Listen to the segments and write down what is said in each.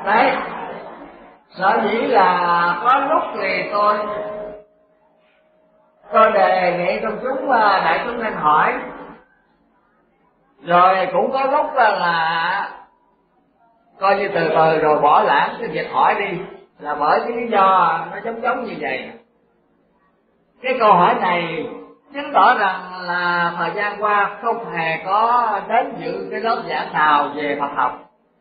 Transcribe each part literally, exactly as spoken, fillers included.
Đấy, sở dĩ là có lúc thì tôi tôi đề nghị công chúng đại chúng nên hỏi, rồi cũng có lúc là, là coi như từ từ rồi bỏ lãng cái việc hỏi đi, là bởi cái lý do nó giống giống như vậy. Cái câu hỏi này chứng tỏ rằng là thời gian qua không hề có đến dự cái lớp giảng nào về Phật học.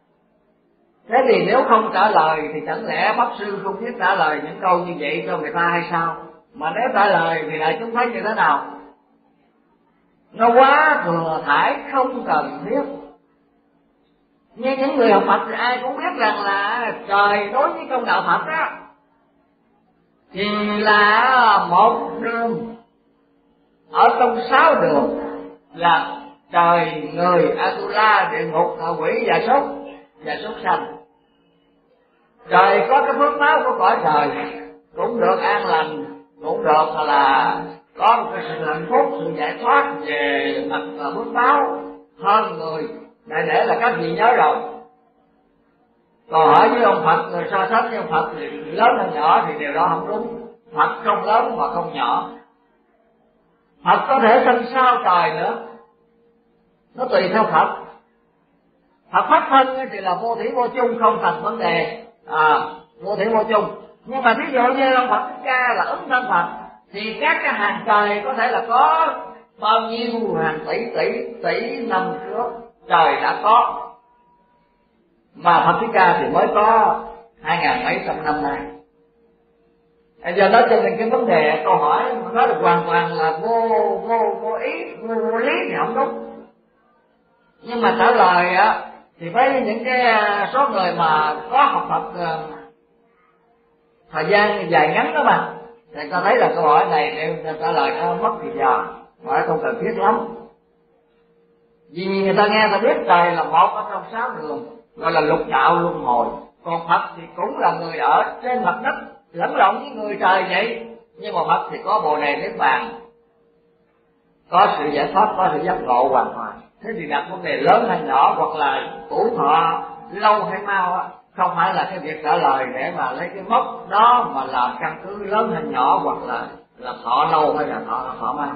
Thế thì nếu không trả lời thì chẳng lẽ Pháp Sư không biết trả lời những câu như vậy cho người ta hay sao? Mà nếu trả lời thì lại chúng thấy như thế nào? Nó quá thừa thải, không cần thiết. Nhưng những người học Phật thì ai cũng biết rằng là trời đối với công đạo Phật á thì là một đường ở trong sáu đường, là trời, người, Atula, địa ngục, ngạ quỷ và súc và súc sanh. Trời có cái phước báo của cõi trời cũng được an lành, cũng được là có một cái sự hạnh phúc, sự giải thoát về mặt phước báo hơn người. Đại để là các vị nhớ rồi. Còn hỏi với ông Phật, người so sánh với ông Phật thì lớn hay nhỏ thì điều đó không đúng. Phật không lớn mà không nhỏ. Phật có thể sanh sao trời nữa, nó tùy theo Phật. Phật pháp thân thì là vô thủy vô chung, không thành vấn đề, à, vô thủy vô chung. Nhưng mà thí dụ như ông Phật Thích Ca là ứng thân Phật thì các cái hàng trời có thể là có bao nhiêu hàng tỷ tỷ tỷ năm trước trời đã có, mà Phật Thích Ca thì mới có hai ngàn mấy trăm năm nay. Giờ đó cho nên cái vấn đề câu hỏi nó được hoàn toàn là vô vô vô ý, vô, vô lý thì không đúng. Nhưng mà trả lời á thì với những cái số người mà có học Phật thời gian dài ngắn đó mà, thì ta thấy là câu hỏi này nếu trả lời nó mất thời giờ, mà không cần thiết lắm. Vì người ta nghe ta biết trời là một ở trong sáu đường, gọi là lục đạo luân hồi. Còn Phật thì cũng là người ở trên mặt đất, lẫn lộn với người trời vậy. Nhưng mà Phật thì có Bồ Đề Niết Bàn, có sự giải thoát, có sự giác ngộ hoàn toàn. Thế thì đặt vấn đề lớn hay nhỏ, hoặc là tuổi thọ lâu hay mau á, không phải là cái việc trả lời để mà lấy cái mốc đó mà làm căn cứ lớn hay nhỏ, hoặc là là thọ lâu hay là thọ thọ mau.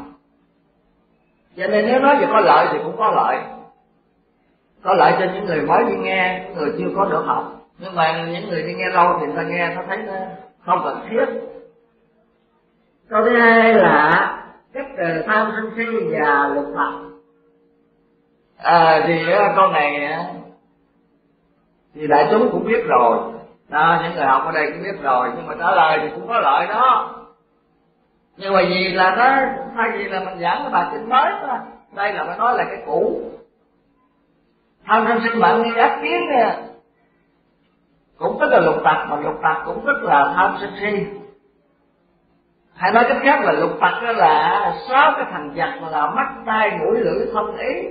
Cho nên nếu nói về có lợi thì cũng có lợi, có lợi cho những người mới đi nghe, những người chưa có được học. Nhưng mà những người đi nghe lâu thì người ta nghe nó thấy nó không cần thiết. Câu thứ hai là cách tham sân si và lục Phật. À, thì câu này thì đại chúng cũng biết rồi đó, những người học ở đây cũng biết rồi, nhưng mà trả lời thì cũng có lợi đó. Nhưng mà vì là nó thay vì là mình giảng cái bài kinh mới đó, đây là phải nói là cái cũ. Tham sân si bạn nghe ác kiến nè, cũng tức là lục tặc, mà lục tặc cũng tức là tham sân si. Hay nói cách khác là lục tặc đó là sáu cái thằng giặc là mắt tai mũi lưỡi thân ý.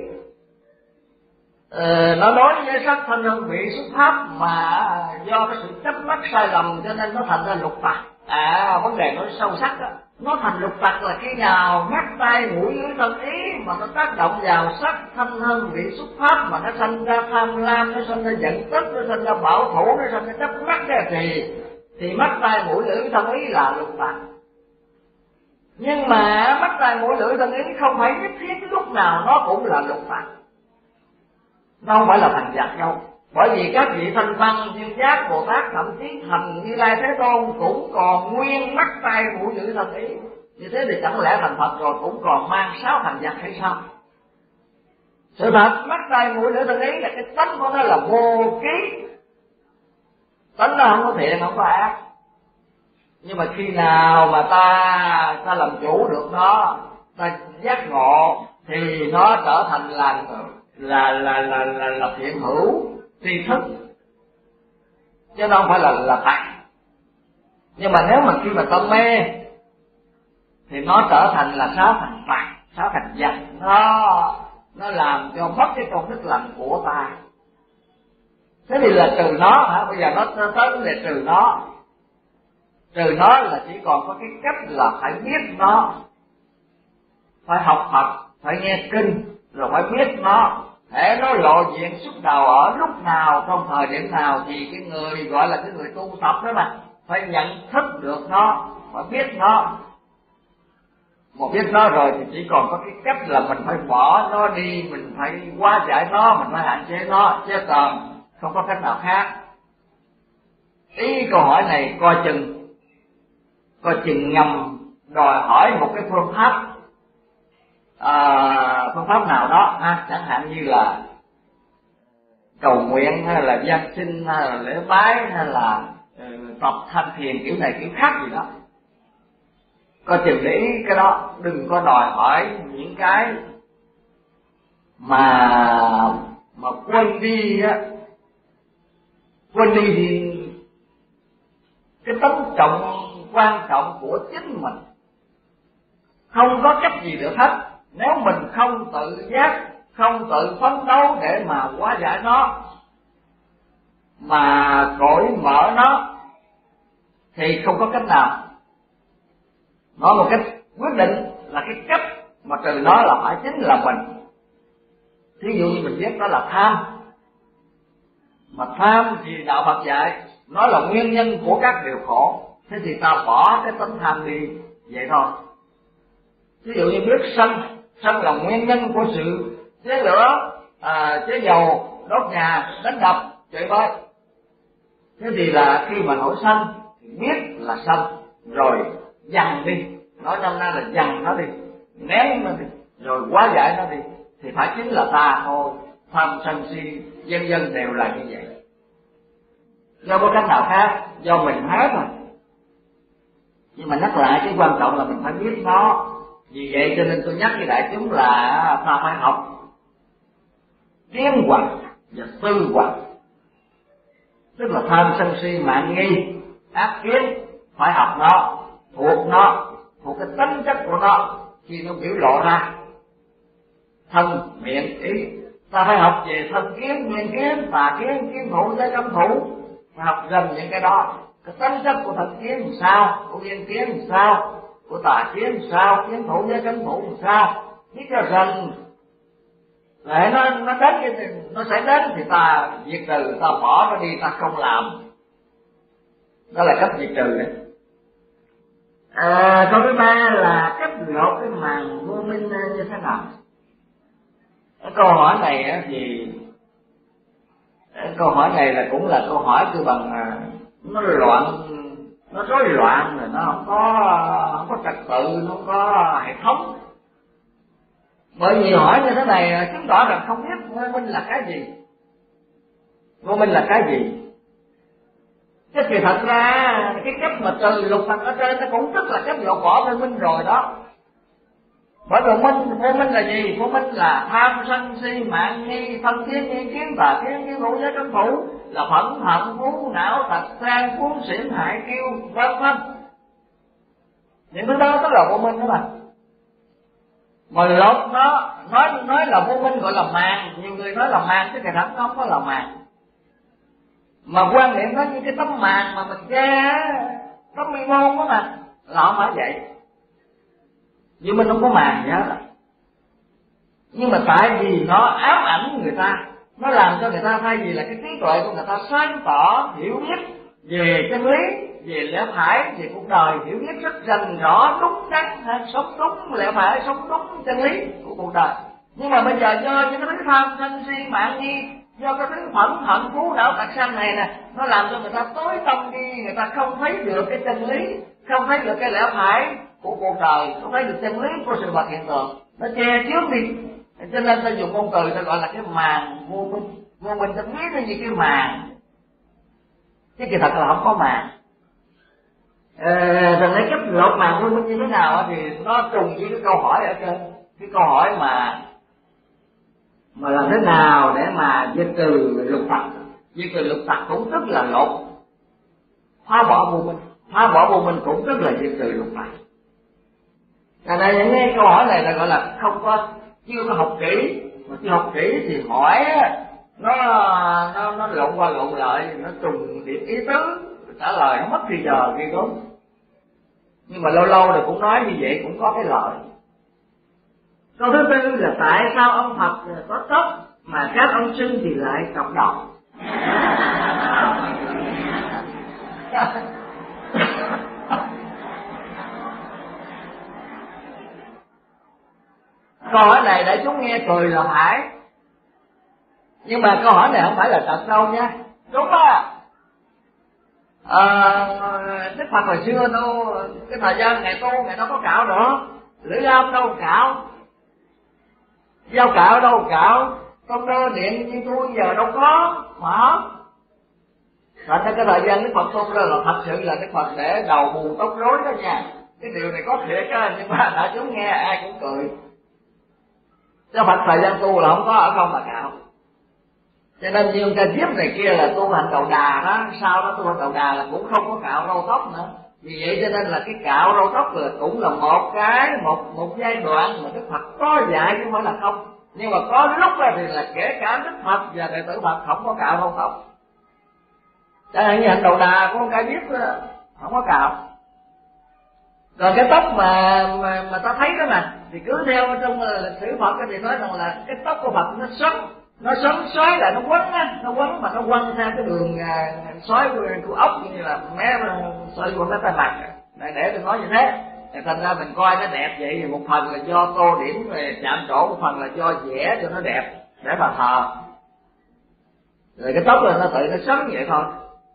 Ờ, nó đối với sắc thanh hương vị xuất pháp, mà do cái sự chấp mắc sai lầm cho nên nó thành ra lục tặc. À, vấn đề nó sâu sắc đó. Nó thành lục tặc là khi nào mắt tai mũi lưỡi thân ý mà nó tác động vào sắc thanh hương vị xuất pháp, mà nó sanh ra tham lam, nó sanh ra giận tức, nó sanh ra bảo thủ, nó sanh ra chấp mắc ra, thì thì mắt tai mũi lưỡi thân ý là lục tặc. Nhưng mà mắt tai mũi lưỡi thân ý không phải nhất thiết lúc nào nó cũng là lục tặc, nó không phải là thành giặc đâu. Bởi vì các vị thanh văn, duyên giác, Bồ Tát, thậm chí thành Như Lai Thế Tôn cũng còn nguyên mắt tai mũi lưỡi thân ý. Như thế thì chẳng lẽ thành Phật rồi cũng còn mang sáu thành giặc hay sao? Sự thật mắt tai mũi lưỡi thân ý là cái tánh của nó là vô ký, tánh nó không có thiện không có ác. Nhưng mà khi nào mà ta ta làm chủ được nó, ta giác ngộ, thì nó trở thành là là là là là, là thiện hữu tri thức, chứ nó không phải là là tặc. Nhưng mà nếu mà khi mà ta mê thì nó trở thành là sáu thành tặc, sáu thành giặc, nó nó làm cho mất cái công đức lành của ta. Thế thì là trừ nó hả? Bây giờ nó tới vấn đề trừ nó. Trừ nó là chỉ còn có cái cách là phải biết nó, phải học Phật, phải nghe kinh, rồi phải biết nó, hễ nó lộ diện xuất đầu ở lúc nào, trong thời điểm nào, thì cái người gọi là cái người tu tập đó mà phải nhận thức được nó, phải biết nó. Một biết nó rồi thì chỉ còn có cái cách là mình phải bỏ nó đi, mình phải hóa giải nó, mình phải hạn chế nó, chứ còn không có cách nào khác. Ý câu hỏi này coi chừng coi chừng nhằm đòi hỏi một cái phương pháp à, phương pháp nào đó ha, chẳng hạn như là cầu nguyện hay là gian sinh hay là lễ bái hay là uh, tập thanh thiền kiểu này kiểu khác gì đó. Coi chừng để ý cái đó, đừng có đòi hỏi những cái mà mà quên đi á, quên đi thì cái tấm trọng quan trọng của chính mình. Không có cách gì được hết nếu mình không tự giác, không tự phấn đấu để mà hóa giải nó, mà cởi mở nó, thì không có cách nào. Nói một cách quyết định là cái cách mà từ nó là phải chính là mình. Thí dụ như mình biết đó là tham, mà tham thì đạo Phật dạy nó là nguyên nhân của các điều khổ, thế thì ta bỏ cái tánh tham đi vậy thôi. Ví dụ như biết sân, sân là nguyên nhân của sự chế lửa, à, chế dầu, đốt nhà, đánh đập, chửi bới. Thế thì là khi mà nổi sân thì biết là sân, rồi dằn đi, nói trong ra là dằn nó đi, nén nó đi, rồi hóa giải nó đi, thì phải chính là ta thôi. Tham sân si dân dân đều là như vậy. Do có cách nào khác, do mình hết rồi. Nhưng mà nhắc lại cái quan trọng là mình phải biết nó. Vì vậy cho nên tôi nhắc với đại chúng là ta phải học kiến hoặc và tư hoặc. Tức là tham sân si mạn nghi ác kiến, phải học nó, thuộc nó, thuộc cái tính chất của nó khi nó biểu lộ ra. Thân miệng ý, ta phải học về thân kiến, miệng kiến, tà kiến, kiến thủ, giới cấm thủ, phải học dần những cái đó. Cái tính chất của thân kiến làm sao, của miệng kiến làm sao, của tà kiến làm sao, kiến thủ, giới cấm thủ làm sao, biết cho dần. Để nó nó đến cái nó sẽ đến thì ta diệt trừ, ta bỏ nó đi, ta không làm. Đó là cách diệt trừ đấy. À, câu thứ ba là cách lột cái màn vô minh như thế nào? Cái câu hỏi này thì câu hỏi này là cũng là câu hỏi cứ bằng nó loạn, nó rối loạn rồi, nó không có không có trật tự, nó không có hệ thống. Bởi vì hỏi như thế này chứng tỏ rằng không biết vô minh là cái gì, vô minh là cái gì. Cái thì thật ra cái cách mà trừ lục thật ở trên nó cũng tức là cách lột bỏ vô minh rồi đó. Bởi vô minh, vô minh là gì? Vô minh là tham sân si mạn nghi thân kiến nghi kiến tà kiến kiến thủ giới cấm thủ, là phẫn hận phú não tật sang cuốn xỉn hại kiêu vân vân. Những thứ đó tức là vô minh đó mà. Mà lột nó, nói nói là vô minh gọi là màn, nhiều người nói là màn chứ cái thật nó không có là màn. Mà quan niệm nó như cái tấm màn mà mình che, tấm mi môn đó mà, là không phải vậy. Nhưng mình không có màn gì hết. Nhưng mà tại vì nó ám ảnh người ta, nó làm cho người ta thay vì là cái trí tuệ của người ta sáng tỏ, hiểu biết về chân lý, về lẽ phải, về cuộc đời, hiểu biết rất rành rõ, đúng đắn, sống đúng lẽ phải, sống đúng chân lý của cuộc đời. Nhưng mà bây giờ do những cái thứ tham sân si mạn nghi, do cái thứ phẫn hận phú não tật sanh này nè, nó làm cho người ta tối tâm đi, người ta không thấy được cái chân lý, không thấy được cái lẽ phải của cuộc đời, không thấy được chân lý của sự vật hiện tượng, nó che trước đi. Cho nên ta dùng ngôn từ ta gọi là cái màn vô minh. Vô minh ta biết nó như cái màn, chứ kỳ thật là không có màn. Ờ, rồi lấy cách lột màn vô minh như thế nào thì nó trùng với cái câu hỏi ở trên, cái câu hỏi mà mà làm thế nào để mà diệt trừ lục tặc. Diệt trừ lục tặc cũng tức là lột, phá bỏ vô minh. Phá bỏ vô minh cũng tức là diệt trừ lục tặc. Cho nên những cái câu hỏi này là gọi là không có, chưa có học kỹ. Mà chưa học kỹ thì hỏi nó nó nó lộn qua lộn lại, nó trùng điểm ý tứ, trả lời nó mất thì giờ ghi đúng. Nhưng mà lâu lâu thì cũng nói như vậy cũng có cái lợi. Câu thứ tư là tại sao ông Phật có tóc mà các ông sư thì lại cộng đồng. Câu hỏi này để chúng nghe cười là phải, nhưng mà câu hỏi này không phải là thật đâu nha. Đúng á. À, Đức Phật hồi xưa đâu, cái thời gian ngày tu ngày đâu có cạo nữa, Lưỡi Lam đâu cạo, dao cạo đâu cạo, công đơ điện như tôi giờ đâu có mở. Thành ra cái thời gian Đức Phật tu ra là thật sự là Đức Phật để đầu bù tóc rối đó nha. Cái điều này có thiệt á, nhưng mà đã chúng nghe ai cũng cười. Chứ Phật thời gian tu là không có ở không mà cạo. Cho nên như ca diếp này kia là tu hành đầu đà đó, sau đó tu hành đầu đà là cũng không có cạo râu tóc nữa. Vì vậy cho nên là cái cạo râu tóc là cũng là một cái một một giai đoạn mà Đức Phật có dạy chứ không phải là không. Nhưng mà có lúc đó thì là kể cả Đức Phật và đệ tử Phật không có cạo râu tóc. Chẳng hạn như hành đầu đà của ca diếp đó, không có cạo. Còn cái tóc mà mà, mà ta thấy đó mà thì cứ theo trong lịch sử Phật thì nói rằng là cái tóc của Phật nó xoắn, nó xoắn xoáy là nó quấn á, nó quấn mà nó quấn theo cái đường à, xoáy của, của ốc như là mé xoáy của cái tay mặt. Để, để tôi nói như thế. Thì thành ra mình coi nó đẹp vậy thì một phần là do tô điểm về chạm trổ, một phần là do vẽ cho nó đẹp để mà thờ. Rồi cái tóc là nó tự nó xoắn vậy thôi.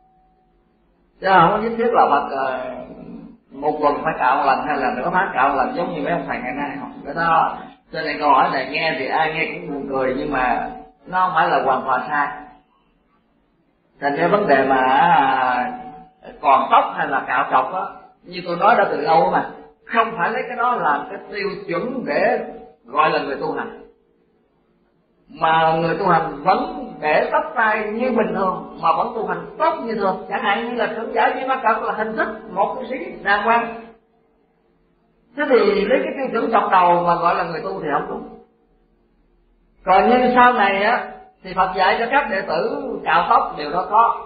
Chứ không có nhất thiết là Phật uh, một tuần phải cạo lần hay là nửa tháng cạo lần giống như mấy ông thầy ngày nay không. Cái đó cho nên câu hỏi này nghe thì ai nghe cũng buồn cười, nhưng mà nó không phải là hoàn toàn sai. Thành cái vấn đề mà à, còn tóc hay là cạo trọc á, như tôi nói đã từ lâu mà không phải lấy cái đó làm cái tiêu chuẩn để gọi là người tu hành, mà người tu hành vẫn để tóc tai như bình thường mà vẫn tu hành tốt như thường. Chẳng hạn như là trưởng giả Di Ma Cật là hình thức một tu sĩ đàng hoàng. Thế thì lấy cái tiêu chuẩn chọc đầu mà gọi là người tu thì không đúng. Còn như sau này á thì Phật dạy cho các đệ tử cạo tóc, điều đó có.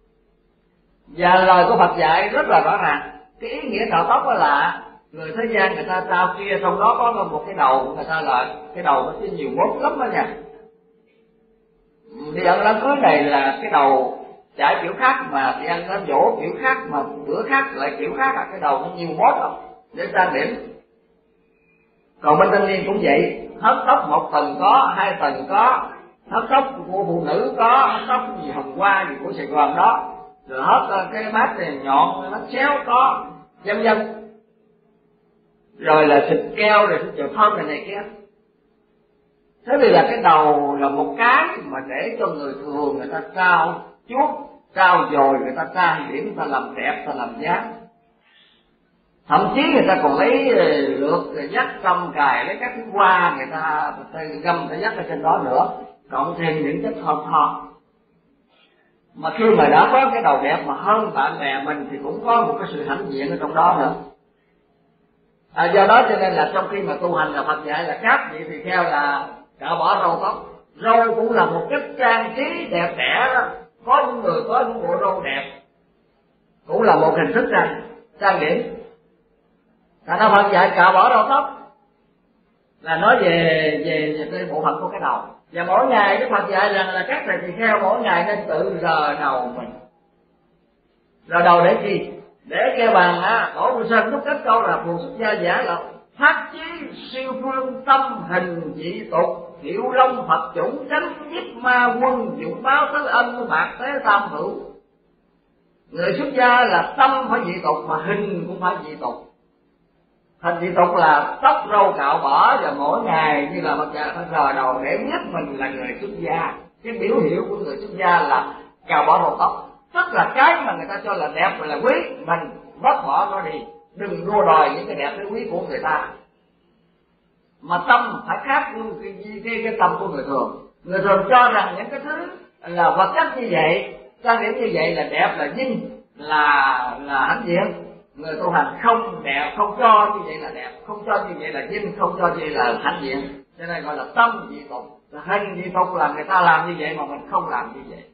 Và lời của Phật dạy rất là rõ ràng. Cái ý nghĩa cạo tóc đó là người thế gian người ta trao kia, trong đó có một cái đầu người ta là cái đầu nó có nhiều mốt lắm đó nha. Đi ăn đám cưới này là cái đầu chải kiểu khác, mà đi ăn đám dỗ kiểu khác, mà bữa khác lại kiểu khác, là cái đầu nó nhiều mốt lắm để trang điểm. Còn bên thanh niên cũng vậy, hớt tóc một tầng có, hai tầng có, hớt tóc của phụ nữ có, hớt tóc gì Hồng Hoa gì của Sài Gòn đó, rồi hớt cái bát này nhọn nó xéo có, vân vân. Rồi là xịt keo, rồi xịt dầu thơm này này kia. Thế thì là cái đầu là một cái mà để cho người thường người ta trao chuốt, trao dồi, người ta trang điểm, người ta làm đẹp, người ta làm dáng. Thậm chí người ta còn lấy lược rồi dắt cầm cài, lấy các cái hoa người ta găm để dắt ở trên đó nữa, cộng thêm những chất thơm tho. Mà khi mà đã có cái đầu đẹp mà hơn bạn bè mình thì cũng có một cái sự hãnh diện ở trong đó nữa. À, do đó cho nên là trong khi mà tu hành là Phật dạy là các vị tỳ kheo là cạo bỏ râu tóc. Râu cũng là một cái trang trí đẹp đẽ đó. Có những người có những bộ râu đẹp cũng là một hình thức trang trang điểm. Thành ra Phật dạy cạo bỏ râu tóc là nói về về về cái bộ phận của cái đầu. Và mỗi ngày Đức Phật dạy rằng là các thầy tỳ kheo mỗi ngày nên tự rờ đầu mình. Rờ đầu để gì? Để kêu bằng á, Tổ Bồ Sơn đúc kết câu là phù xuất gia giả là phát chí siêu phương tâm hình dị tục, hiệu long Phật chủng chánh nhiếp ma quân dụng báo tới âm bạc tế tam hữu. Người xuất gia là tâm phải dị tục mà hình cũng phải dị tục. Hình dị tục là tóc râu cạo bỏ và mỗi ngày như là Phật dạy phải rờ đầu để biết mình là người xuất gia. Cái biểu hiệu của người xuất gia là cạo bỏ râu tóc. Tức là cái mà người ta cho là đẹp và là quý, mình vứt bỏ nó đi, đừng đua đòi những cái đẹp cái quý của người ta. Mà tâm phải khác với cái, cái, cái tâm của người thường. Người thường cho rằng những cái thứ là vật chất như vậy, trang điểm như vậy là đẹp, là vinh, là là hãnh diện. Người tu hành không đẹp, không cho như vậy là đẹp, không cho như vậy là vinh, không cho như vậy là hãnh diện. Cho nên gọi là tâm dị tục. Hình dị tục là người ta làm như vậy mà mình không làm như vậy.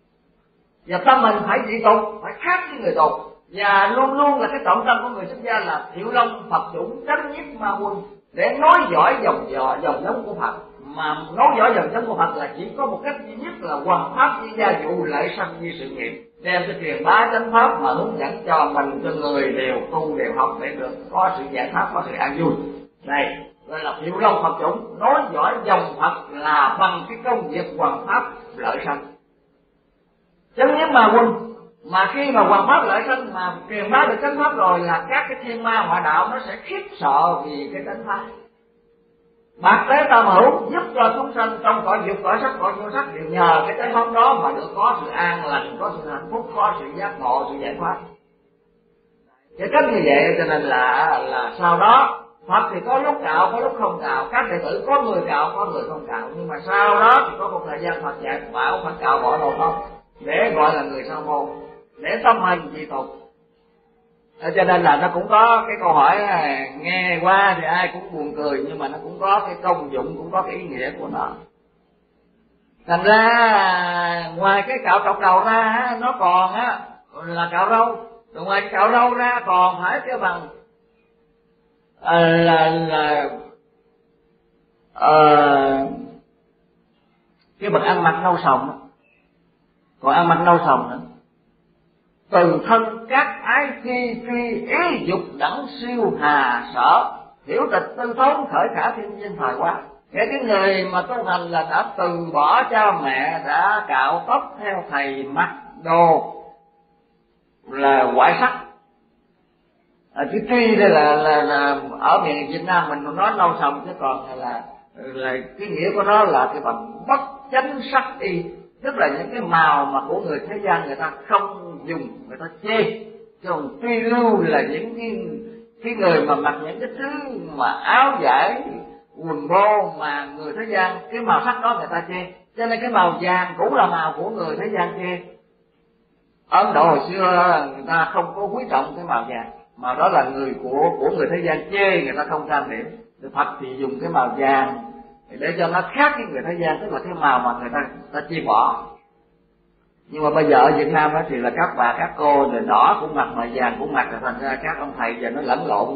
Và tâm mình phải dị tục, phải khác với người tục. Và luôn luôn là cái trọng tâm của người xuất gia là thiệu long Phật chủng chánh nhiếp ma quân, để nói giỏi dòng dò dòng giống của Phật mà nói rõ dòng chân của Phật là chỉ có một cách duy nhất là hoằng pháp với gia vụ, lợi sanh như sự nghiệp, đem cái truyền bá chánh pháp mà hướng dẫn cho mình cho người đều tu đều học để được có sự giải thoát, có sự an vui. Này gọi là Phiêu Long Phật chủng, nói rõ dòng Phật là bằng cái công việc hoằng pháp lợi sanh. Chẳng những mà quân mà khi mà hoằng pháp lợi sanh mà truyền bá được chánh pháp rồi là các cái thiên ma ngoại đạo nó sẽ khiếp sợ vì cái chánh pháp. Bạc tế tam hữu giúp cho chúng sanh trong cõi dục, cõi sắc, cõi vô sắc đều nhờ cái chánh pháp đó mà được có sự an lành, có sự hạnh phúc, có sự giác ngộ, sự giải thoát. Cái cách như vậy cho nên là là sau đó Phật thì có lúc cạo, có lúc không cạo, các đệ tử có người cạo, có người không cạo, nhưng mà sau đó thì có một thời gian Phật dạy bảo phải cạo bỏ đầu tóc để gọi là người sa môn, để tâm hành trì tục. Cho nên là nó cũng có cái câu hỏi nghe qua thì ai cũng buồn cười, nhưng mà nó cũng có cái công dụng, cũng có cái ý nghĩa của nó. Thành ra ngoài cái cạo trọc đầu ra nó còn á là cạo râu, rồi ngoài cái cạo râu ra còn phải cái bằng à, là là à, cái bằng ăn mặc nâu sòng, còn ăn mặc nâu sòng nữa. Từ thân các ái chi truy ý dục đẳng siêu hà sở, hiểu tịch tư thốn khởi khả thiên nhiên thời qua. Để cái người mà tu hành là đã từ bỏ cha mẹ, đã cạo tóc theo thầy, mặc đồ là ngoại sắc. À, chứ truy đây là, là là ở miền Việt Nam mình nói nâu sòng, chứ còn là là cái nghĩa của nó là cái bằng bất chánh sắc y, tức là những cái màu mà của người thế gian người ta không dùng, người ta chê. Còn truy lưu là những cái cái người mà mặc những cái thứ mà áo vải quần bô mà người thế gian cái màu sắc đó người ta chê, cho nên cái màu vàng cũng là màu của người thế gian chê. Ấn Độ hồi xưa người ta không có quý trọng cái màu vàng, màu đó là người của của người thế gian chê, người ta không trang điểm. Phật thì dùng cái màu vàng để cho nó khác với người thế gian, tức là cái màu mà người ta ta chia bỏ. Nhưng mà bây giờ ở Việt Nam đó thì là các bà các cô rồi đỏ cũng mặc, màu vàng cũng mặc, rồi thành ra các ông thầy giờ nó lẫn lộn,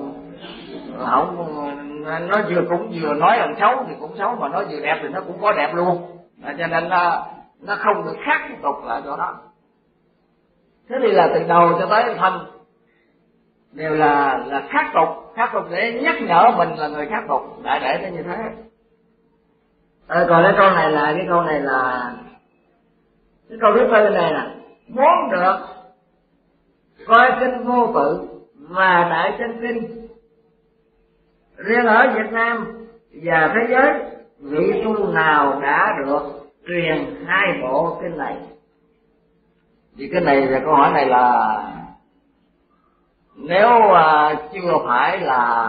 không nó vừa cũng vừa nói làm xấu thì cũng xấu, mà nói vừa đẹp thì nó cũng có đẹp luôn. À, cho nên nó nó không được khác tiếp tục lại chỗ đó. Thế thì là từ đầu cho tới thân đều là là khác tục, khác tục để nhắc nhở mình là người khác tục, đại để nó như thế. À, còn cái câu này là cái câu này là cái câu thứ tư này nè, muốn được coi kinh Vô Tự và Đại Chân Kinh riêng ở Việt Nam và thế giới, vị tu nào đã được truyền hai bộ kinh này? Vì cái này là câu hỏi này là nếu uh, chưa phải là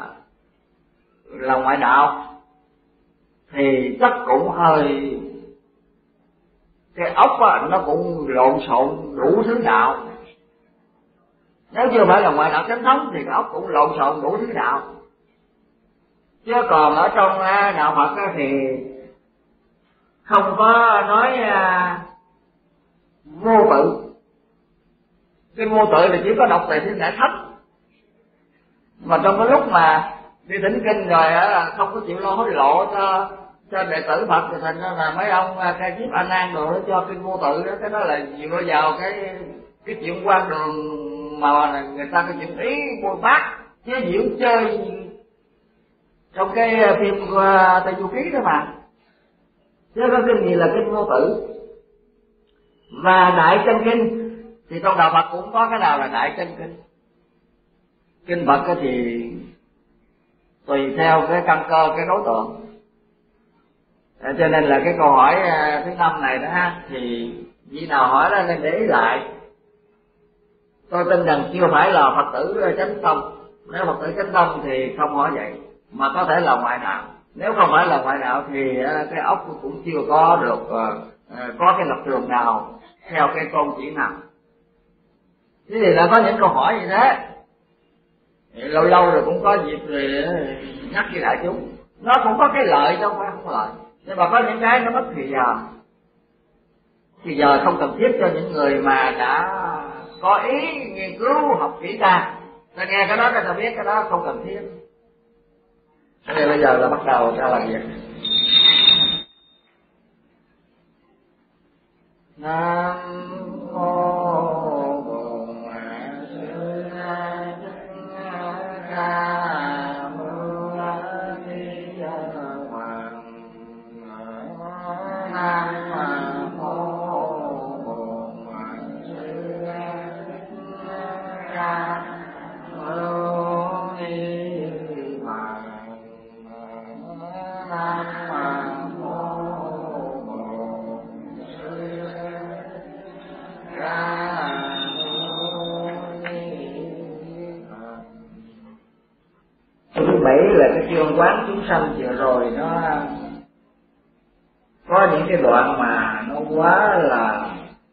là ngoại đạo thì chắc cũng hơi, cái ốc á, nó cũng lộn xộn đủ thứ đạo. Nếu chưa phải là ngoại đạo chánh thống thì cái ốc cũng lộn xộn đủ thứ đạo. Chứ còn ở trong uh, đạo Phật á, thì không có nói uh, vô tự. Cái vô tự là chỉ có đọc Tề Thiên Đại Thất, mà trong cái lúc mà đi thỉnh kinh rồi á không có chịu lo hối lộ cho cho đệ tử Phật, thì thành ra là mấy ông Ca Diếp, A Nan rồi cho kinh Vô Tự đó. Cái đó là dựa vào cái cái chuyện quan đường mà người ta cái chuyện ý Bồ Tát chế diễn chơi trong cái phim của Tây Du Ký đó mà. Chứ có kinh gì là kinh Vô Tự. Và Đại Chân Kinh thì trong đạo Phật cũng có cái nào là Đại Chân Kinh. Kinh Phật thì tùy theo cái căn cơ, cái đối tượng. À, cho nên là cái câu hỏi thứ năm này đó ha, thì vị nào hỏi đó nên để ý lại. Tôi tin rằng chưa phải là Phật tử chánh tâm. Nếu Phật tử chánh tâm thì không hỏi vậy, mà có thể là ngoại đạo. Nếu không phải là ngoại đạo thì cái óc cũng chưa có được có cái lập trường nào theo cái tôn chỉ nào. Thế thì là có những câu hỏi như thế, lâu lâu rồi cũng có dịp rồi nhắc với đại chúng. Nó cũng có cái lợi chứ không phải không lợi, nhưng mà có những cái nó mất thì giờ. Thì giờ không cần thiết cho những người mà đã có ý nghiên cứu học kỹ càng. Ta nghe cái đó ta biết cái đó không cần thiết. Thế bây giờ là bắt đầu ra làm việc. Nam mô Bổn Sư Ca Mâu Ni Phật. Nam mô Bổn Sư Ca Mâu Ni Phật. Nam thứ bảy là cái chương quán chúng sanh vừa rồi, nó có những cái đoạn mà nó quá là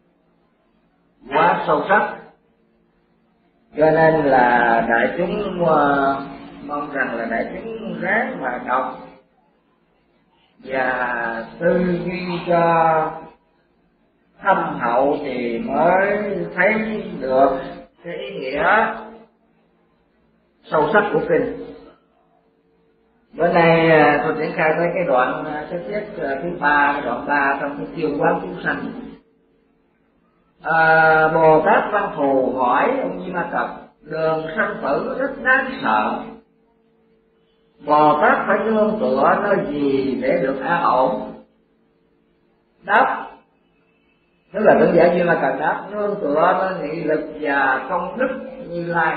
quá sâu sắc, cho nên là đại chúng uh, mong rằng là đại chúng ráng mà đọc và tư duy cho thâm hậu thì mới thấy được cái ý nghĩa sâu sắc của kinh. Bữa nay tôi triển khai tới cái đoạn cái tiết thứ ba, cái đoạn ba trong cái chương quán chúng sanh. À, Bồ Tát Văn Thù hỏi ông Di Ma Cật: đường sanh tử rất đáng sợ, Bồ Tát phải nương tựa nơi gì để được an ổn? Đáp, tức là tưởng giả Di Ma Cật đáp: nương tựa nơi nghị lực và công đức Như Lai.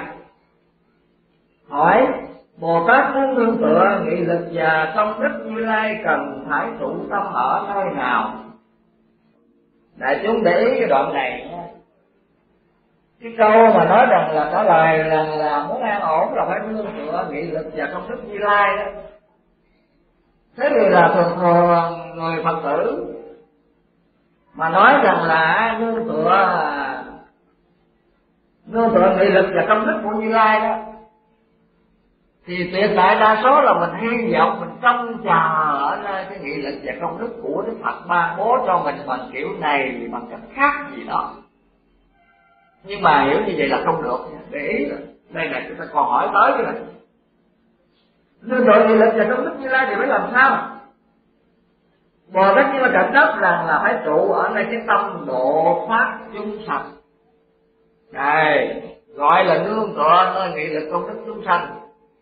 Hỏi: Bồ Tát muốn nương tựa nghị lực và công đức Như Lai cần phải trụ tâm ở nơi nào? Đại chúng để ý cái đoạn này, cái câu mà nói rằng là trả lời là, là muốn an ổn là phải nương tựa nghị lực và công đức Như Lai đó. Thế thì là thường thường người Phật tử mà nói rằng là nương tựa nương tựa nghị lực và công đức của Như Lai đó, thì tuyệt đại đa số là mình hy vọng, mình trông chờ ở nơi cái nghị lực và công đức của Đức Phật ban bố cho mình bằng kiểu này, bằng cách khác gì đó. Nhưng mà hiểu như vậy là không được. Để ý rồi, đây này chúng ta còn hỏi tới cái này, nương tựa nghị lực và công đức Như Lai thì phải làm sao? Bồ Tát Như Ma Cật đáp rằng là phải trụ ở nơi cái tâm độ thoát chúng sanh. Đây gọi là nương tựa nơi nghị lực công đức chúng sanh,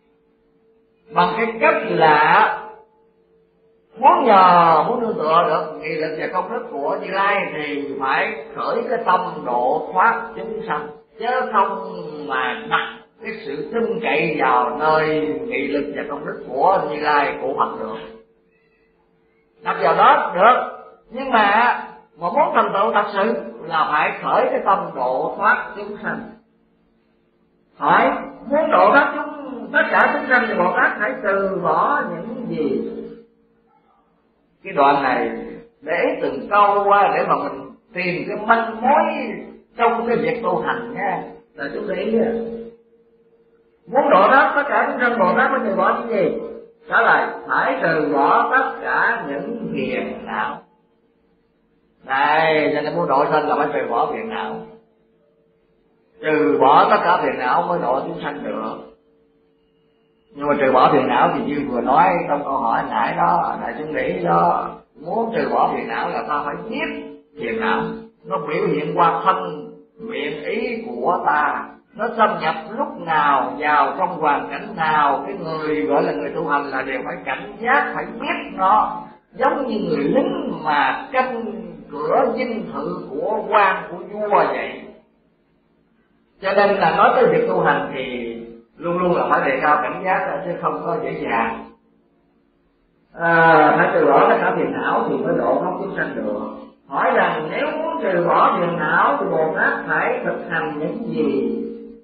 bằng cái cách là muốn nhờ muốn nương tựa được nghị lực và công đức của Như Lai thì phải khởi cái tâm độ thoát chúng sanh, chứ không mà đặt cái sự tin cậy vào nơi nghị lực và công đức của Như Lai của Phật được. Đặt vào đó được, nhưng mà mà muốn thành tựu thật sự là phải khởi cái tâm độ thoát chúng sanh. Hỏi: muốn độ thoát chúng tất cả chúng sanh thì Bồ Tát phải từ bỏ những gì? Cái đoạn này để từng câu qua để mà mình tìm cái manh mối trong cái việc tu hành nha. Là chú ý nha. Muốn độ thoát tất cả chúng sanh, Bồ Tát phải từ bỏ những gì? Trả lời: phải từ bỏ tất cả những phiền não. Đây, cho nên muốn độ sanh là phải từ bỏ phiền não. Trừ bỏ tất cả phiền não mới độ chúng sanh được. Nhưng mà trừ bỏ phiền não thì như vừa nói trong câu hỏi nãy đó, đại chúng nghĩ đó, muốn trừ bỏ phiền não là ta phải giết phiền não. Nó biểu hiện qua thân, miệng, ý của ta, nó xâm nhập lúc nào, vào trong hoàn cảnh nào, cái người gọi là người tu hành là đều phải cảnh giác, phải biết nó. Giống như người lính mà canh cửa dinh thự của quan của vua vậy. Cho nên là nói tới việc tu hành thì luôn luôn là phải đề cao cảnh giác, chứ không có dễ dàng. À, phải từ bỏ tất cả phiền não thì mới độ thoát chúng sanh được. Hỏi rằng nếu muốn trừ bỏ phiền não thì Bồ Tát phải thực hành những gì?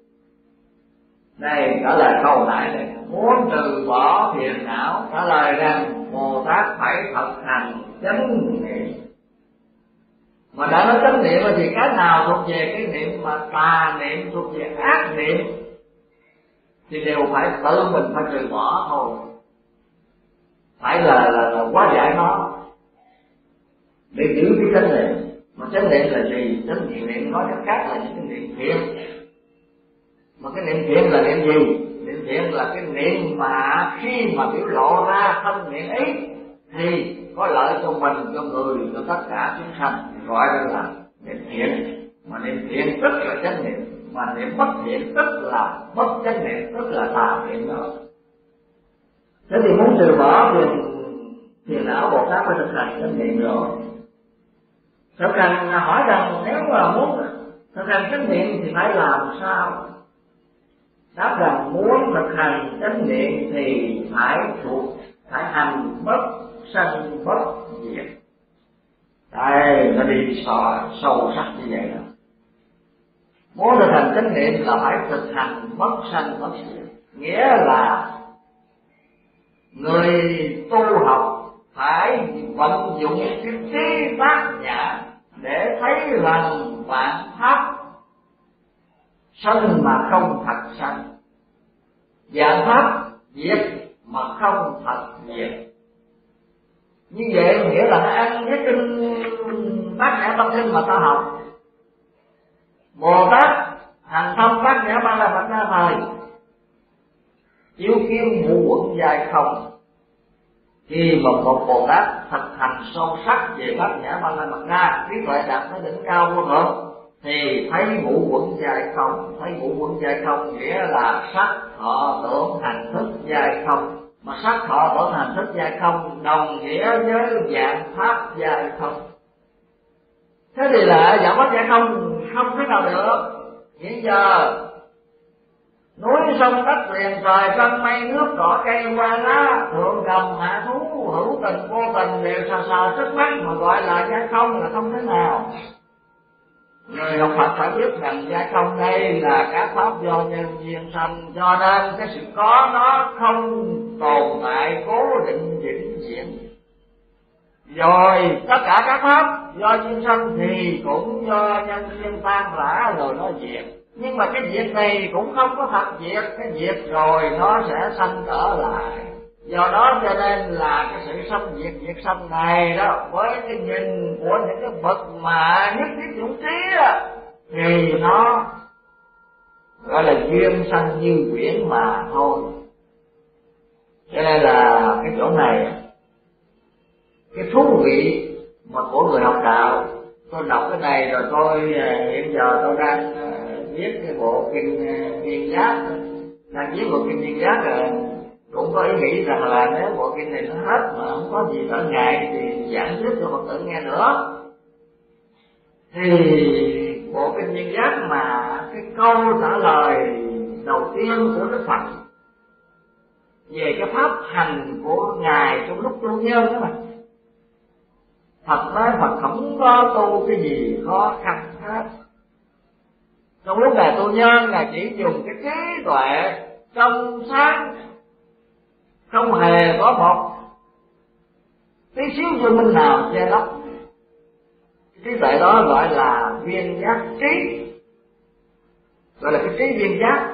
Đây trả lời câu lại này: muốn trừ bỏ phiền não, trả lời rằng Bồ Tát phải thực hành chánh niệm. Mà đã nói chánh niệm thì cái nào thuộc về cái niệm mà tà niệm, thuộc về ác niệm thì đều phải tự mình phải trừ bỏ thôi. Phải là, là, là hóa giải nó để giữ cái chánh niệm. Mà chánh niệm là gì? Chánh niệm niệm nói cách khác là những cái niệm thiện. Mà cái niệm thiện là niệm gì? Niệm thiện là cái niệm mà khi mà biểu lộ ra thân miệng ý thì có lợi cho mình, cho người, cho tất cả chúng sanh, gọi là niệm thiện. Mà niệm thiện tức là chánh niệm, mà niệm bất thiện tức là bất chánh niệm, tức là tà niệm đó. Thế thì muốn từ bỏ thì phiền não Bồ Tát phải thực hành chánh niệm rồi. Thực hành là hỏi rằng nếu mà muốn thực hành chánh niệm thì phải làm sao? Đáp rằng muốn thực hành chánh niệm thì phải thuộc, phải hành bất sanh bất diệt. Đây, nó đi sâu, sâu sắc như vậy đó. Muốn thực hành chánh niệm là phải thực hành bất sanh bất diệt. Nghĩa là người tu học phải vận dụng cái trí bát nhã để thấy rằng vạn pháp sanh mà không thật sanh, vạn pháp diệt mà không thật diệt. Như vậy nghĩa là nó ăn cái kinh bát nhã tâm kinh mà ta học. Bồ Tát hành thông bát nhã ba la mật đa thời, chiếu kiến ngũ uẩn giai không. Khi mà một Bồ Tát thực hành sâu sắc về bát nhã ba la mật đa, trí tuệ đạt tới đỉnh cao vô thượng, thì thấy ngũ uẩn giai không. Thấy ngũ uẩn giai không nghĩa là sắc thọ tưởng hành thức giai không. Mà sắc thọ tưởng hành thức giai không đồng nghĩa với vạn pháp giai không. Thế thì là vạn pháp giai không không thế nào được. Hiện giờ núi sông đất liền trời trăng mây nước cỏ cây hoa lá, thượng cầm hạ thú, hữu tình vô tình đều sờ sờ trước mắt, mà gọi là giai không là không thế nào. Người học Phật phải biết rằng giai không đây là các pháp do nhân duyên sanh, cho nên cái sự có nó không tồn tại cố định vĩnh viễn. Rồi tất cả các pháp do duyên sanh thì cũng do nhân duyên tan rã rồi nó diệt. Nhưng mà cái diệt này cũng không có thật diệt, cái diệt rồi nó sẽ sanh trở lại. Do đó cho nên là cái sự sanh diệt diệt sanh này đó, với cái nhìn của những cái bậc mà nhất thiết dũng trí đó, thì nó gọi là duyên sanh như quyển mà thôi. Cho nên là cái chỗ này, cái thú vị mà của người học đạo, tôi đọc cái này rồi tôi hiện giờ tôi đang viết cái bộ kinh Viên Giác, đang viết bộ kinh Viên Giác rồi cũng có ý nghĩ rằng là nếu bộ kinh này nó hết mà không có gì trở ngại thì giảng tiếp cho Phật tử nghe nữa. Thì bộ kinh Viên Giác mà cái câu trả lời đầu tiên của Đức Phật về cái pháp hành của Ngài trong lúc tu nhân đó mà, Phật nói Phật không có tu cái gì khó khăn hết. Trong lúc Ngài tu nhân, Ngài chỉ dùng cái trí tuệ trong sáng, không hề có một tí xíu vô minh nào che lấp. Trí tuệ đó gọi là viên giác trí, gọi là cái trí viên giác.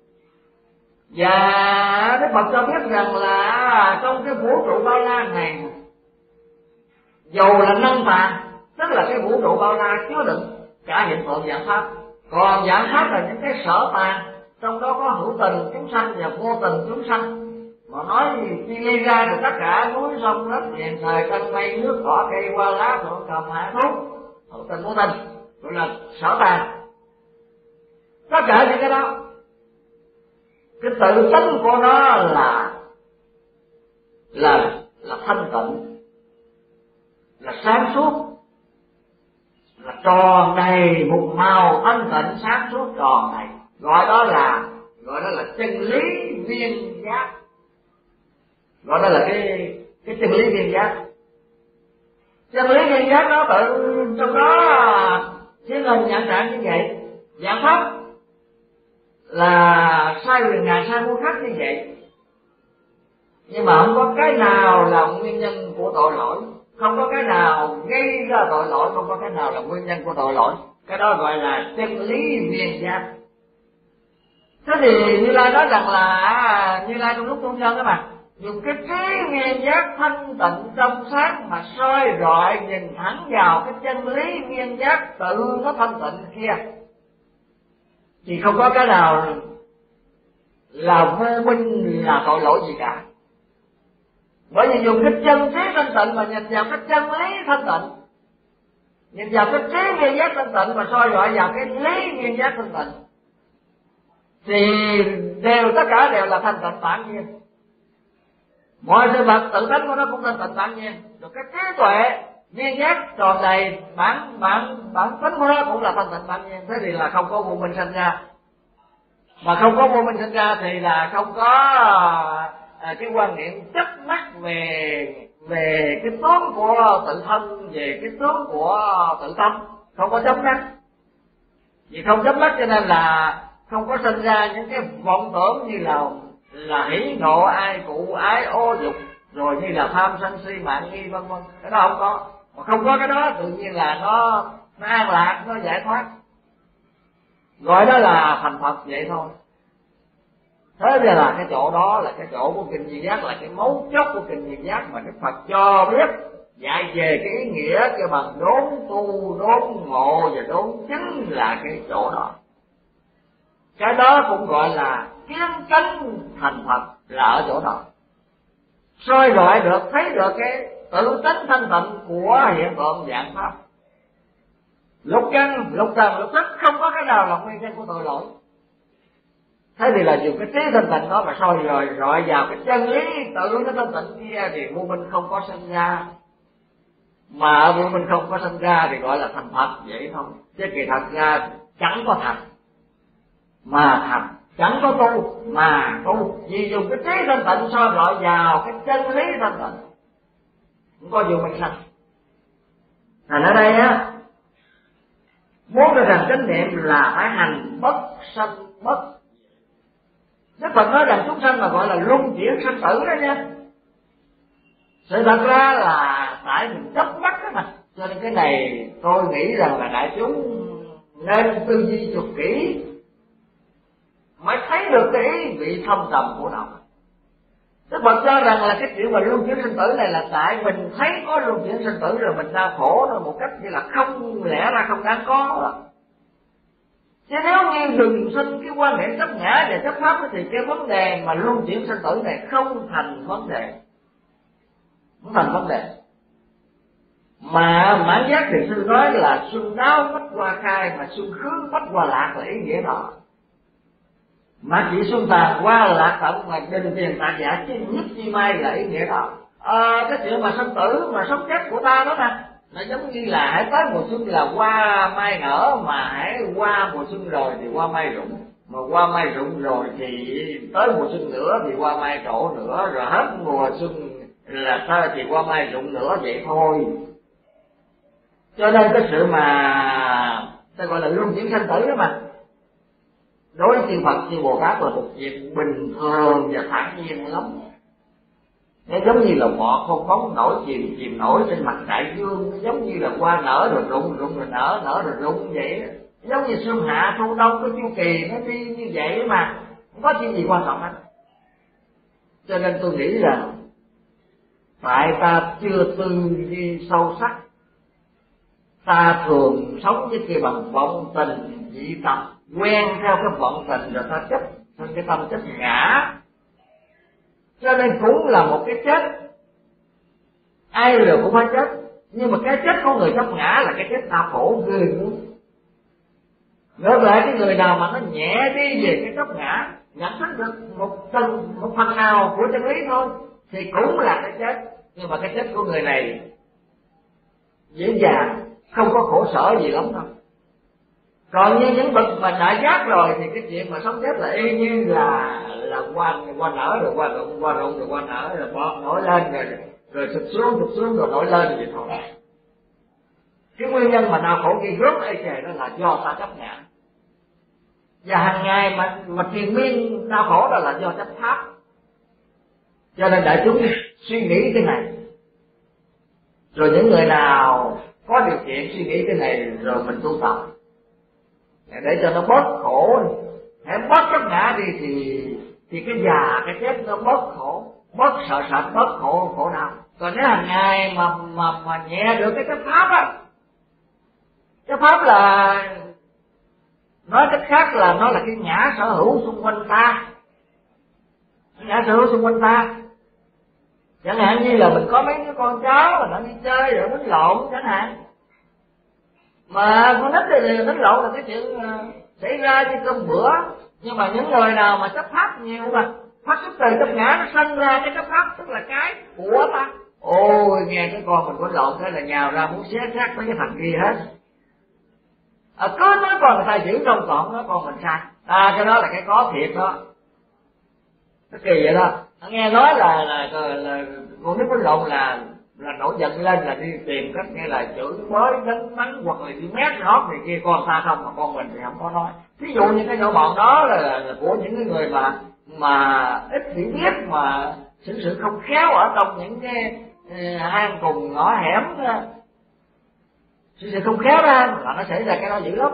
Và Đức Phật cho biết rằng là trong cái vũ trụ bao la này, dầu là năng tạng, tức là cái vũ trụ bao la chứa đựng cả hiện tượng vạn pháp, còn vạn pháp là những cái sở tàng, trong đó có hữu tình chúng sanh và vô tình chúng sanh. Mà nói gì chia ra được tất cả núi sông đất biển trời trăng mây nước cỏ cây hoa lá thượng cầm hạ thú, hữu tình vô tình, gọi là sở tàng. Tất cả những cái đó, cái tự tính của nó là là là thanh tịnh, là sáng suốt, là tròn đầy một màu thanh tịnh sáng suốt tròn đầy, gọi đó là gọi đó là chân lý viên giác, gọi đó là cái cái chân lý viên giác. Chân lý viên giác đó tự trong đó chỉ là nhận trạng như vậy, dạng pháp là sai quyền ngài sai vô khắc như vậy, nhưng mà không có cái nào là nguyên nhân của tội lỗi, không có cái nào gây ra tội lỗi, không có cái nào là nguyên nhân của tội lỗi. Cái đó gọi là chân lý viên giác. Thế thì Như Lai nói rằng là Như Lai trong lúc tu nhân đó mà dùng cái trí viên giác thanh tịnh trong sáng mà soi rọi nhìn thẳng vào cái chân lý viên giác tự nó thanh tịnh kia, thì không có cái nào là vô minh, là tội lỗi gì cả. Bởi vì dùng cái chân trí thanh tịnh mà nhìn vào cái chân lý thanh tịnh, nhìn vào cái trí nguyên giác thanh tịnh mà soi rọi vào cái lý nguyên giác thanh tịnh, thì đều tất cả đều là thanh tịnh bản nhiên. Mọi sự vật tự tánh của nó cũng thanh tịnh bản nhiên. Rồi cái trí tuệ nguyên giác tròn đầy bản bản bản tính của nó cũng là thanh tịnh bản nhiên. Thế thì là không có vô minh sinh ra, mà không có vô minh sinh ra thì là không có à, cái quan niệm chấp mắc về về cái tướng của tự thân, về cái tướng của tự tâm, không có chấp mắc. Vì không chấp mắc cho nên là không có sinh ra những cái vọng tưởng như là là hỉ nộ ai cụ ái ô dục, rồi như là tham sân si mạng nghi vân vân. Cái đó không có, mà không có cái đó tự nhiên là nó nó an lạc, nó giải thoát, gọi đó là thành Phật vậy thôi. Thế nên là cái chỗ đó là cái chỗ của kinh Viên Giác, là cái mấu chốt của kinh Viên Giác mà Đức Phật cho biết dạy về cái ý nghĩa cho bằng đốn tu, đốn ngộ và đốn chứng là cái chỗ đó. Cái đó cũng gọi là kiến tánh thành Phật là ở chỗ đó. Soi rọi được, thấy được cái tự tánh thanh tịnh của hiện tượng dạng pháp. Lục căn, lục trần, lục thức không có cái nào là nguyên nhân của tội lỗi. Thế thì là dùng cái trí thanh tịnh đó mà soi rồi rọi vào cái chân lý tự nó thanh tịnh kia thì vô minh không có sinh ra. Mà vô minh không có sinh ra thì gọi là thành Phật vậy thôi. Chứ kỳ thật ra chẳng có thành mà thành, chẳng có tu mà tu. Vì dùng cái trí thanh tịnh soi rọi vào cái chân lý thanh tịnh, không có vô minh sanh. Thành ở đây á, muốn được rằng chánh niệm là phải hành bất sanh bất. Đức Phật nói rằng chúng sanh mà gọi là luân chuyển sinh tử đó nha. Sự thật ra là tại mình chấp mắc đó mà. Cho nên cái này tôi nghĩ rằng là đại chúng nên tư duy cực kỹ mới thấy được cái ý vị thâm trầm của nó. Đức Phật cho rằng là cái chuyện mà luân chuyển sinh tử này là tại mình thấy có luân chuyển sinh tử rồi mình đau khổ rồi một cách như là không lẽ ra không đáng có đó. Chứ nếu như đừng sinh cái quan hệ chấp ngã và chấp pháp thì cái vấn đề mà luân chuyển sinh tử này không thành vấn đề, không thành vấn đề. Mà mãn giác thì sư nói là xuân đáo bách hoa khai, mà xuân khứ bách hoa lạc là ý nghĩa đó. Mà chỉ xuân tàn hoa lạc tận mà đình tiền tạc giả chi nhất chi mai là ý nghĩa đó. À, cái chuyện mà sinh tử mà sống chết của ta đó nè, nó giống như là hãy tới mùa xuân là hoa mai nở, mà hãy qua mùa xuân rồi thì hoa mai rụng, mà hoa mai rụng rồi thì tới mùa xuân nữa thì hoa mai trổ nữa, rồi hết mùa xuân là sao thì hoa mai rụng nữa vậy thôi. Cho nên cái sự mà ta gọi là luân chuyển sanh tử đó mà đối với chư Phật chư Bồ Tát là một việc bình thường và thản nhiên lắm. Nó giống như là bọt không bóng nổi chìm chìm nổi trên mặt đại dương, nó giống như là hoa nở rồi rụng, rụng rồi nở, nở rồi rụng vậy. Nó giống như xuân hạ thu đông có chu kỳ nó đi như vậy mà không có chuyện gì quan trọng hết. Cho nên tôi nghĩ rằng tại ta chưa tư duy sâu sắc, ta thường sống với cái bằng vọng tình dị tâm, quen theo cái vọng tình rồi ta chấp nên cái tâm chấp ngã, cho nên cũng là một cái chết. Ai rồi cũng phải chết, nhưng mà cái chết của người chấp ngã là cái chết đau khổ ghê luôn. Ngược lại cái người nào mà nó nhẹ đi về cái chấp ngã, nhận thức được một phần một phần nào của chân lý thôi thì cũng là cái chết, nhưng mà cái chết của người này dễ dàng, không có khổ sở gì lắm đâu. Còn như những bậc mà đại giác rồi thì cái chuyện mà sống chết là y như là là qua qua nở rồi qua rụng, qua rụng rồi qua nở rồi bọt nổi lên rồi rồi sụp xuống sụp xuống rồi nổi lên vậy thôi. Cái nguyên nhân mà đau khổ gây rốt ê chề đó là do ta chấp ngã, và hàng ngày mà mà triền miên đau khổ đó là do chấp pháp. Cho nên đại chúng suy nghĩ cái này, rồi những người nào có điều kiện suy nghĩ cái này rồi mình tu tập để cho nó bớt khổ, hãy bớt chấp ngã đi thì thì cái già cái chết nó bớt khổ, bớt sợ sệt, bớt khổ khổ đau. Còn nếu hàng ngày mà mà mà nhẹ được cái chấp pháp á, chấp pháp là nói cách khác là nó là cái ngã sở hữu xung quanh ta, ngã sở hữu xung quanh ta. Chẳng hạn như là mình có mấy đứa con cháu mà nó đi chơi rồi đánh lộn chẳng hạn, mà con nít thì đánh lộn là cái chuyện uh, xảy ra như cơm bữa. Nhưng mà những người nào mà chấp pháp nhiều mà pháp xuất từ chấp ngã, nó sanh ra cái chấp pháp, tức là cái của ta. Ôi nghe cái con mình có lộn thế là nhào ra muốn xé xác mấy cái thằng kia hết. À, cứ nói con người ta giữ trong còn nói con mình sai, à cái đó là cái có thiệt đó, nó kỳ vậy đó. Nghe nói là là, là, là con nít có lộn là là nổi giận lên là đi tìm cách nghe là chửi mới đánh mắng hoặc là đi mét nót này kia con ta không, mà con mình thì không có nói. Ví dụ như cái nhỏ bọn đó là, là của những cái người mà mà ít hiểu biết, mà xử sự không khéo ở trong những cái uh, hang cùng ngõ hẻm, xử sự không khéo ra là nó xảy ra cái đó dữ lắm.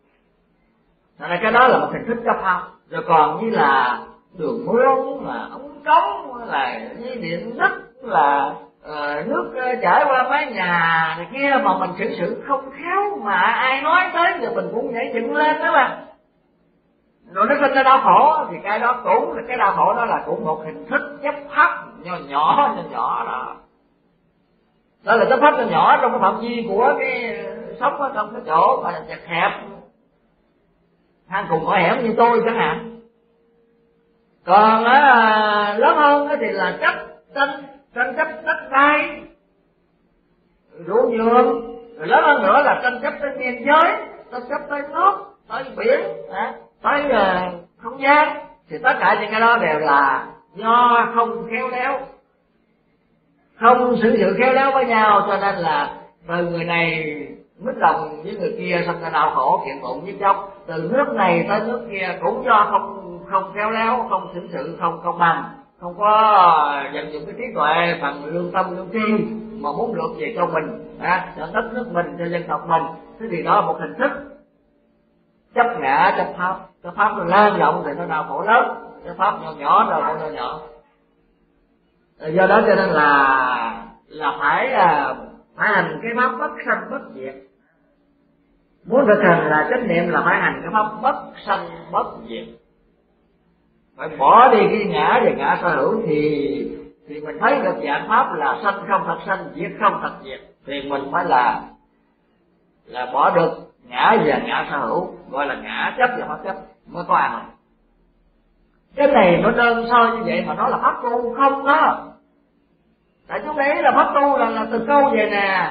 Nên là cái đó là một hình thức chấp pháp. Rồi còn như là đường mương, là ống cống, là dây điện đất, là uh, nước uh, chảy qua mái nhà này kia, mà mình xử sự không khéo mà ai nói tới rồi mình cũng nhảy dựng lên đó mà, rồi nó sinh ra đau khổ, thì cái đó cũng là cái đau khổ đó là cũng một hình thức chấp pháp nhỏ nhỏ nhỏ nhỏ đó. Đó là chấp pháp nhỏ nhỏ trong cái phạm vi của cái sống ở trong cái chỗ mà chật hẹp, hang cùng ngõ hẻm như tôi chẳng hạn. Còn á, lớn hơn thì là chấp tranh tranh chấp đất đai, ruộng vườn. Rồi lớn hơn nữa là tranh chấp tới biên giới, tranh chấp tới nước, tới biển, à, tới uh, không gian. Thì tất cả những cái đó đều là do không khéo léo, không xử sự khéo léo với nhau, cho nên là từ người này mít lòng với người kia xong ra đau khổ kiện tụng với chóc. Từ nước này tới nước kia cũng do không không khéo léo, không xử sự không công bằng, không có dành dụng cái trí tuệ bằng lương tâm lương tri mà muốn được về cho mình, à, cho đất nước mình, cho dân tộc mình. Thế thì đó là một hình thức chấp ngã chấp pháp. Chấp pháp nó lan rộng thì nó đau khổ lớn, chấp pháp nhỏ nhỏ đau khổ nhỏ nhỏ. Do đó cho nên là là phải là phải hành cái pháp bất sanh bất diệt. Muốn thực hành là chánh niệm là phải hành cái pháp bất sanh bất diệt, phải bỏ đi cái ngã và ngã sở hữu, thì thì mình thấy được dạng pháp là sanh không thật sanh, diệt không thật diệt. Thì mình phải là là bỏ được ngã và ngã sở hữu, gọi là ngã chấp và pháp chấp mới có an lạc. Cái này nó đơn sơ như vậy mà nó là pháp tu không đó. Tại chúng đấy là pháp tu là, là từ câu về nè.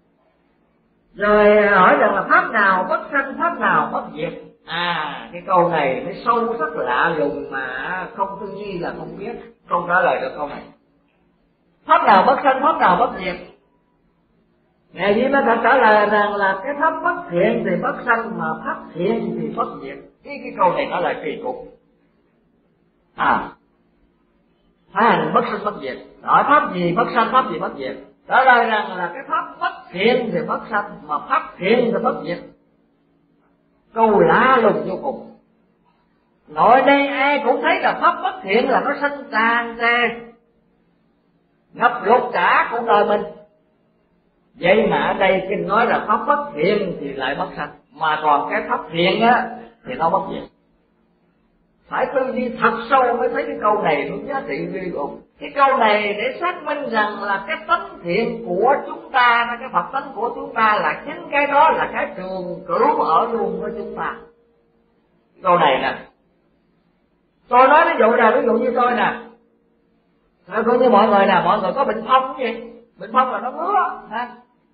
Rồi hỏi rằng là pháp nào bất sanh, pháp nào bất diệt. À, cái câu này nó sâu sắc lạ lùng mà không tư duy là không biết, không trả lời được câu này. Pháp nào bất sanh, pháp nào bất diệt. Ngài Di mới thật trả lời rằng là cái pháp bất thiện thì bất sanh, mà pháp thiện thì bất diệt. Cái, cái câu này nó là kỳ cục. À, phải hành bất sanh bất diệt. Hỏi pháp gì bất sanh, pháp gì bất diệt. Trả lời rằng là cái pháp bất thiện thì bất sanh, mà pháp thiện thì bất diệt. Câu lạ lùng vô cùng. Nội đây ai cũng thấy là pháp bất thiện là nó sanh tràn trề, ngập lụt cả cuộc đời mình. Vậy mà ở đây kinh nói là pháp bất thiện thì lại bất sanh, mà còn cái pháp thiện á thì nó bất diệt. Phải tư duy thật sâu mới thấy cái câu này nó giá trị ghê gớm. Cái câu này để xác minh rằng là cái tánh thiện của chúng ta, cái Phật tánh của chúng ta là chính cái đó là cái trường cửu ở luôn với chúng ta. Câu này nè, tôi nói ví dụ là ví dụ như tôi nè, cũng như mọi người nè, mọi người có bệnh phong cái gì? Bệnh phong là nó ngứa ha.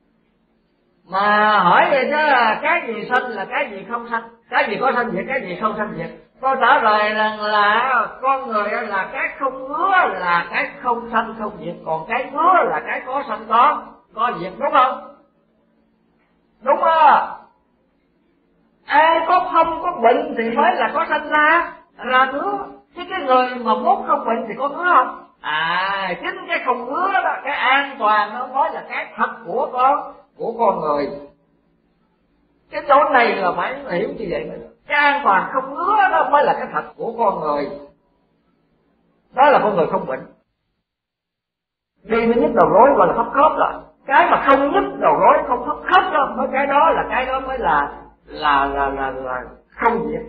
Mà hỏi vậy chứ là cái gì sanh là cái gì không sanh, cái gì có sanh diệt, cái gì không sanh diệt. Tôi trả lời rằng là con người là cái không ngứa là cái không sanh không diệt, còn cái ngứa là cái có sanh có có diệt, đúng không? Đúng không? Ai có không có bệnh thì mới là có sanh ra là ngứa, chứ cái người mà vốn không bệnh thì có ngứa không? À, chính cái không ngứa đó, cái an toàn nó mới là cái thật của con của con người. Cái chỗ này là phải hiểu như vậy mới được. Cái an toàn không ngứa đó mới là cái thật của con người. Đó là con người không bệnh. Đi nó nhức đầu rối gọi là khớp khớp rồi. Cái mà không nhức đầu rối, không khớp khớp đó, mới cái đó là cái đó mới là là là là, là không diệt.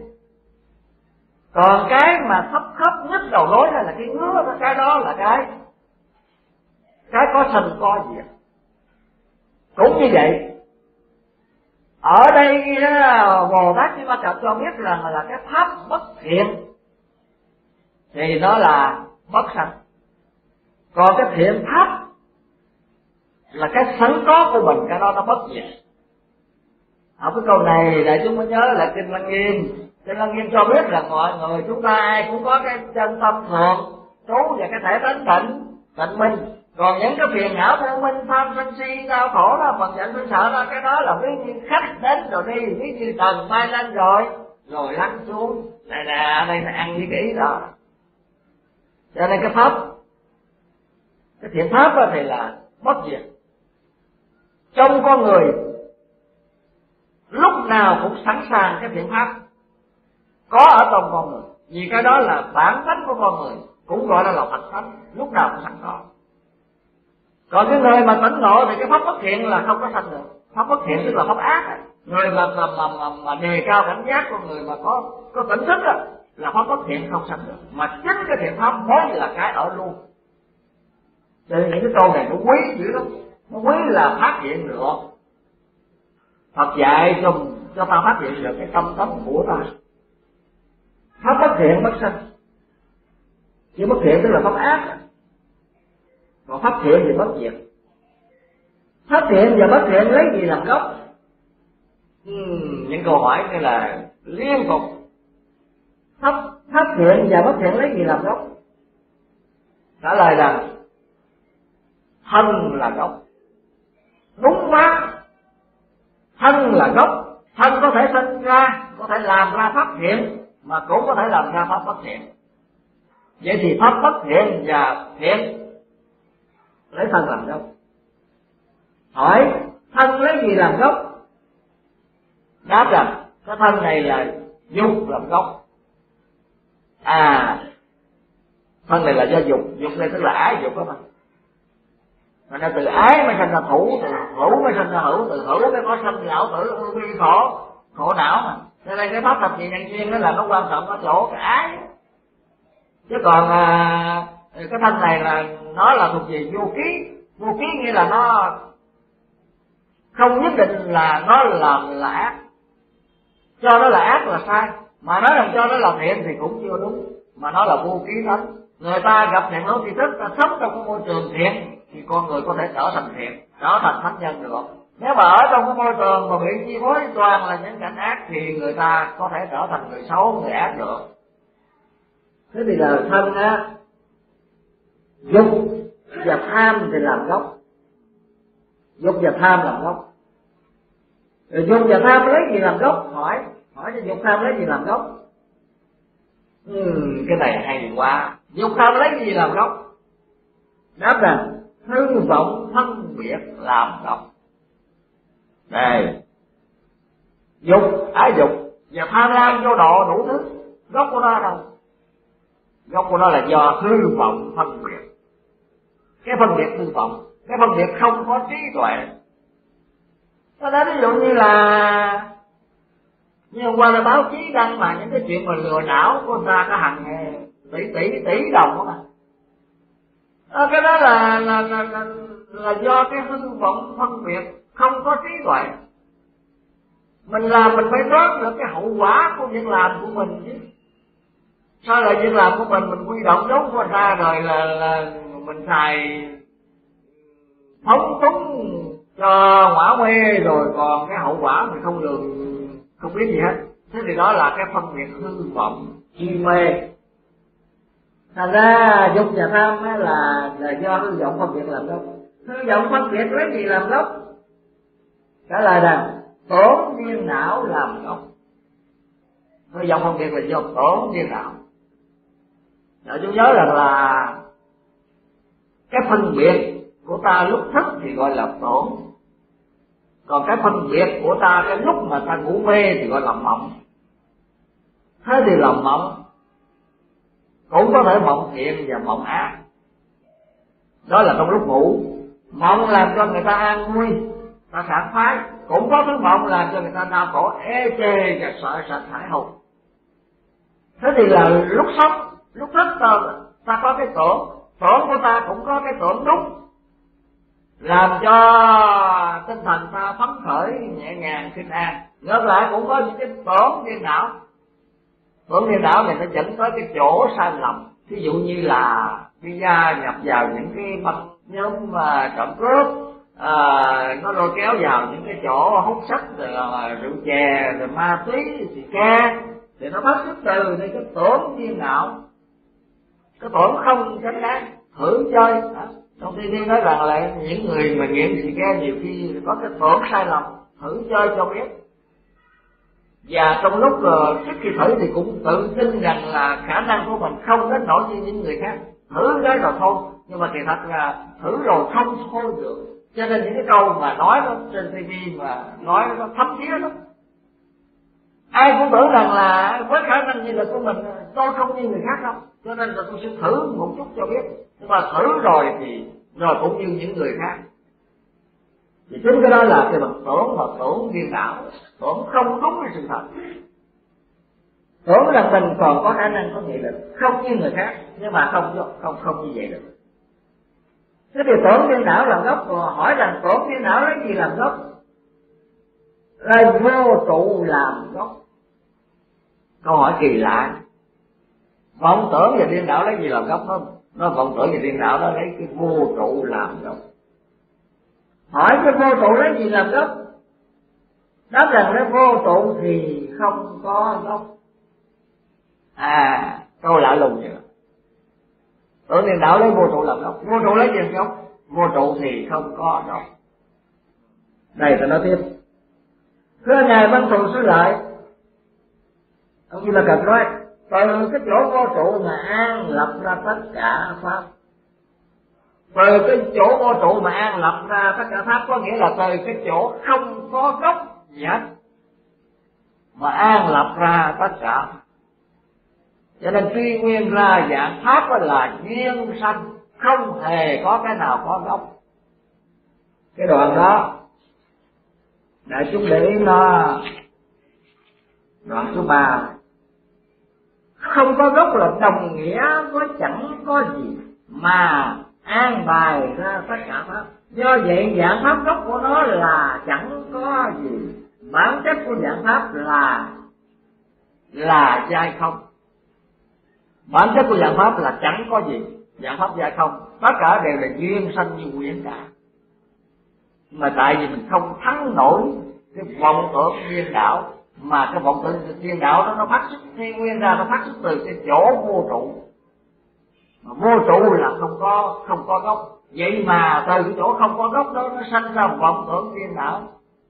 Còn cái mà khớp khớp nhức đầu rối là cái ngứa đó, cái đó là cái cái có sanh có diệt. Cũng như vậy, ở đây Bồ Tát Di Ma Cật cho biết rằng là, là cái pháp bất thiện thì nó là bất sanh, còn cái thiện pháp là cái sẵn có của mình, cái đó nó bất diệt. Học cái câu này đại chúng mới nhớ là Kinh Lăng Nghiêm. Kinh Lăng Nghiêm cho biết là mọi người chúng ta ai cũng có cái chân tâm thường trú và cái thể tánh tịnh tịnh minh. Còn những cái phiền não vô minh, tham sân si, đau khổ đó, phần giận tôi sợ đó, cái đó là ví như khách đến rồi đi, ví như tầng bay lên rồi rồi lăn xuống. Này nè, đây là ăn như kỹ đó. Cho nên cái pháp, cái thiện pháp đó thì là bất diệt. Trong con người lúc nào cũng sẵn sàng cái thiện pháp có ở trong con người, vì cái đó là bản tánh của con người, cũng gọi là Phật tánh, lúc nào cũng sẵn có. Còn cái người mà tỉnh ngộ thì cái pháp bất thiện là không có sanh được. Pháp bất thiện tức là pháp ác này. Người mà mà, mà, mà, mà đề cao cảnh giác của người mà có có tỉnh thức đó, là pháp bất thiện không sanh được. Mà chính cái thiện pháp mới là cái ở luôn. Cho nên những cái câu này nó quý dữ lắm. Nó quý là phát hiện được. Phật dạy cho, cho ta phát hiện được cái tâm tánh của ta. Pháp bất thiện bất sanh. Chứ bất thiện tức là pháp ác. Còn pháp thiện thì bất diệt. Pháp thiện và bất thiện lấy gì làm gốc? uhm, Những câu hỏi như là liên tục. Pháp, pháp thiện và bất thiện lấy gì làm gốc? Trả lời rằng thân là gốc. Đúng quá. Thân là gốc. Thân có thể sinh ra, có thể làm ra pháp thiện, mà cũng có thể làm ra pháp bất thiện. Vậy thì pháp bất thiện và thiện lấy thân làm gốc. Hỏi thân lấy gì làm gốc? Đáp rằng cái thân này là dục làm gốc. À, thân này là do dục. Dục này tức là ái dục đó mà. Nên là từ ái mới sinh ra thủ, từ thủ mới sinh ra hữu, từ hữu mới có sanh lão tử ưu bi khổ, khổ não mà. Cho nên cái pháp thập nhị nhân duyên đó là nó quan trọng ở chỗ cái ái. Chứ còn à, cái thân này là nó là thuộc về vô ký. Vô ký nghĩa là nó không nhất định là nó làm là ác. Cho nó là ác là sai, mà nói rằng cho nó là thiện thì cũng chưa đúng, mà nó là vô ký thánh. Người ta gặp thiện hữu tri thức, ta sống trong cái môi trường thiện thì con người có thể trở thành thiện, trở thành thánh nhân được. Nếu mà ở trong cái môi trường mà bị chi phối toàn là những cảnh ác thì người ta có thể trở thành người xấu, người ác được. Thế thì là thân á, dục và tham thì làm gốc. Dục và tham làm gốc. Rồi dục và tham lấy gì làm gốc? Hỏi, hỏi cho dục tham lấy gì làm gốc? Ừ, cái này hay quá. Dục tham lấy gì làm gốc? Đáp rằng hư vọng phân biệt làm gốc. Đây, dục, ái dục và tham lam vô độ đủ thứ. Gốc của nó đâu? Gốc của nó là do hư vọng phân biệt. Cái phân biệt hư vọng, cái phân biệt không có trí tuệ. Nó nói ví dụ như là như hôm qua là báo chí đăng mà những cái chuyện mà lừa đảo của người ta có hàng tỷ tỷ tỷ đồng mà. À, cái đó là là, là là là do cái hư vọng phân biệt không có trí tuệ. Mình làm mình phải đoán được cái hậu quả của việc làm của mình chứ. Sao là việc làm của mình mình quy động giống của người ta rồi là là mình xài phóng túng cho hỏa mê rồi còn cái hậu quả mình không lường không biết gì hết. Thế thì đó là cái phân biệt hư vọng chi mê. Thành ra dục và tham là là do hư vọng phân biệt làm gốc. Hư vọng phân biệt lấy gì làm gốc? Trả lời rằng tổn điên não làm gốc. Hư vọng phân biệt là do tổn điên não. Để chúng nhớ rằng là cái phân biệt của ta lúc thức thì gọi là tổn, còn cái phân biệt của ta cái lúc mà ta ngủ mê thì gọi là mộng. Thế thì là mộng cũng có thể mộng thiện và mộng ác. Đó là trong lúc ngủ. Mộng làm cho người ta an vui, ta sảng khoái. Cũng có thứ mộng làm cho người ta đau khổ, ê chê và sợ sệt hãi hùng. Thế thì là lúc sống, lúc thức ta, ta có cái tưởng. Tưởng của ta cũng có cái tưởng đúng, làm cho tinh thần ta phấn khởi, nhẹ nhàng, kinh an. Ngược lại cũng có những cái tổn điên đảo. Tổn điên đảo này nó dẫn tới cái chỗ sai lầm. Ví dụ như là đi gia nhập vào những cái băng nhóm mà trộm cướp, à, nó lôi kéo vào những cái chỗ hút sách, rồi là rượu chè, rồi ma túy, xì ke, thì nó phát xuất từ thì cái tổn điên đảo, cái tổn không tránh đáng, thử chơi. À, trong Tây Thiên nói rằng là những người mà nghiện xì ke nhiều khi có cái tổn sai lầm, thử chơi cho biết. Và trong lúc uh, trước khi thử thì cũng tự tin rằng là khả năng của mình không đến nổi như những người khác. Thử cái rồi thôi, nhưng mà kỳ thật là thử rồi không thôi được. Cho nên những cái câu mà nói đó trên ti vi mà nói nó thấm thía lắm. Ai cũng tưởng rằng là với khả năng như là của mình tôi không như người khác đâu, cho nên là tôi sẽ thử một chút cho biết. Nhưng mà thử rồi thì rồi cũng như những người khác. Thì chính cái đó là cái bằng tổn và tổn điên đảo, tổn không đúng với sự thật. Tổn rằng mình còn có khả năng, có nghị lực, không như người khác, nhưng mà không không không như vậy được. Thế thì tổn điên đảo làm gốc, hỏi rằng tổn điên đảo lấy gì làm gốc? Lấy vô trụ làm gốc. Câu hỏi kỳ lạ. Vọng tưởng và điên đảo lấy gì làm gốc không? Nó vọng tưởng và điên đảo nó lấy cái vô trụ làm gốc. Hỏi cái vô trụ lấy gì làm gốc? Đáp rằng lấy vô trụ thì không có gốc. À, câu lạ lùng vậy. Tưởng điên đảo lấy vô trụ làm gốc. Vô trụ lấy gì làm gốc? Vô trụ thì không có gốc. Đây ta nói tiếp. Thưa Ngài Văn Thù Sư Lợi, ông Như là Cật nói, từ cái chỗ vô trụ mà an lập ra tất cả pháp. Từ cái chỗ vô trụ mà an lập ra tất cả pháp có nghĩa là từ cái chỗ không có gốc gì hết mà an lập ra tất cả. Cho nên truy nguyên ra dạng pháp đó là duyên sanh, không hề có cái nào có gốc. Cái đoạn đó đại chúng để ý nó, đoạn số ba, không có gốc là đồng nghĩa với chẳng có gì mà an bài ra tất cả pháp. Do vậy dạng pháp gốc của nó là chẳng có gì, bản chất của dạng pháp là là giai không. Bản chất của dạng pháp là chẳng có gì, dạng pháp giai không, tất cả đều là duyên sanh như quyển cả. Mà tại vì mình không thắng nổi cái vọng tưởng điên đảo, mà cái vọng tưởng điên đảo đó nó phát xuất thiên nguyên ra, nó phát xuất từ cái chỗ vô trụ. Mà vô trụ là không có không có gốc, vậy mà từ cái chỗ không có gốc đó nó sanh ra vọng tưởng điên đảo.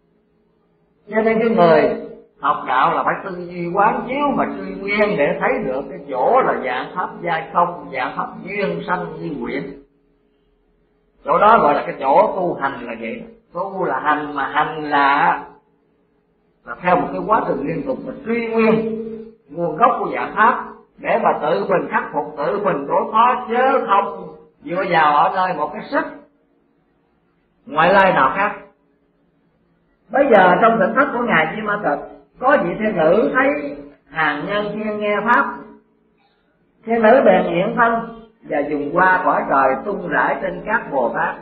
Cho nên cái người học đạo là phải tư duy quán chiếu mà truy nguyên để thấy được cái chỗ là dạng pháp giai không, dạng pháp duyên sanh như quyển. Chỗ đó gọi là cái chỗ tu hành là vậy. Tu là hành, mà hành là là theo một cái quá trình liên tục mà truy nguyên nguồn gốc của dạng pháp để mà tự mình khắc phục, tự mình đối phó, chứ không dựa vào ở nơi một cái sức ngoại lai nào khác. Bây giờ trong tỉnh thất của Ngài Di Ma Cật, có vị thiên nữ thấy hàng nhân thiên nghe pháp, thiên nữ bèn hiện thân và dùng hoa cõi trời tung rải trên các Bồ Tát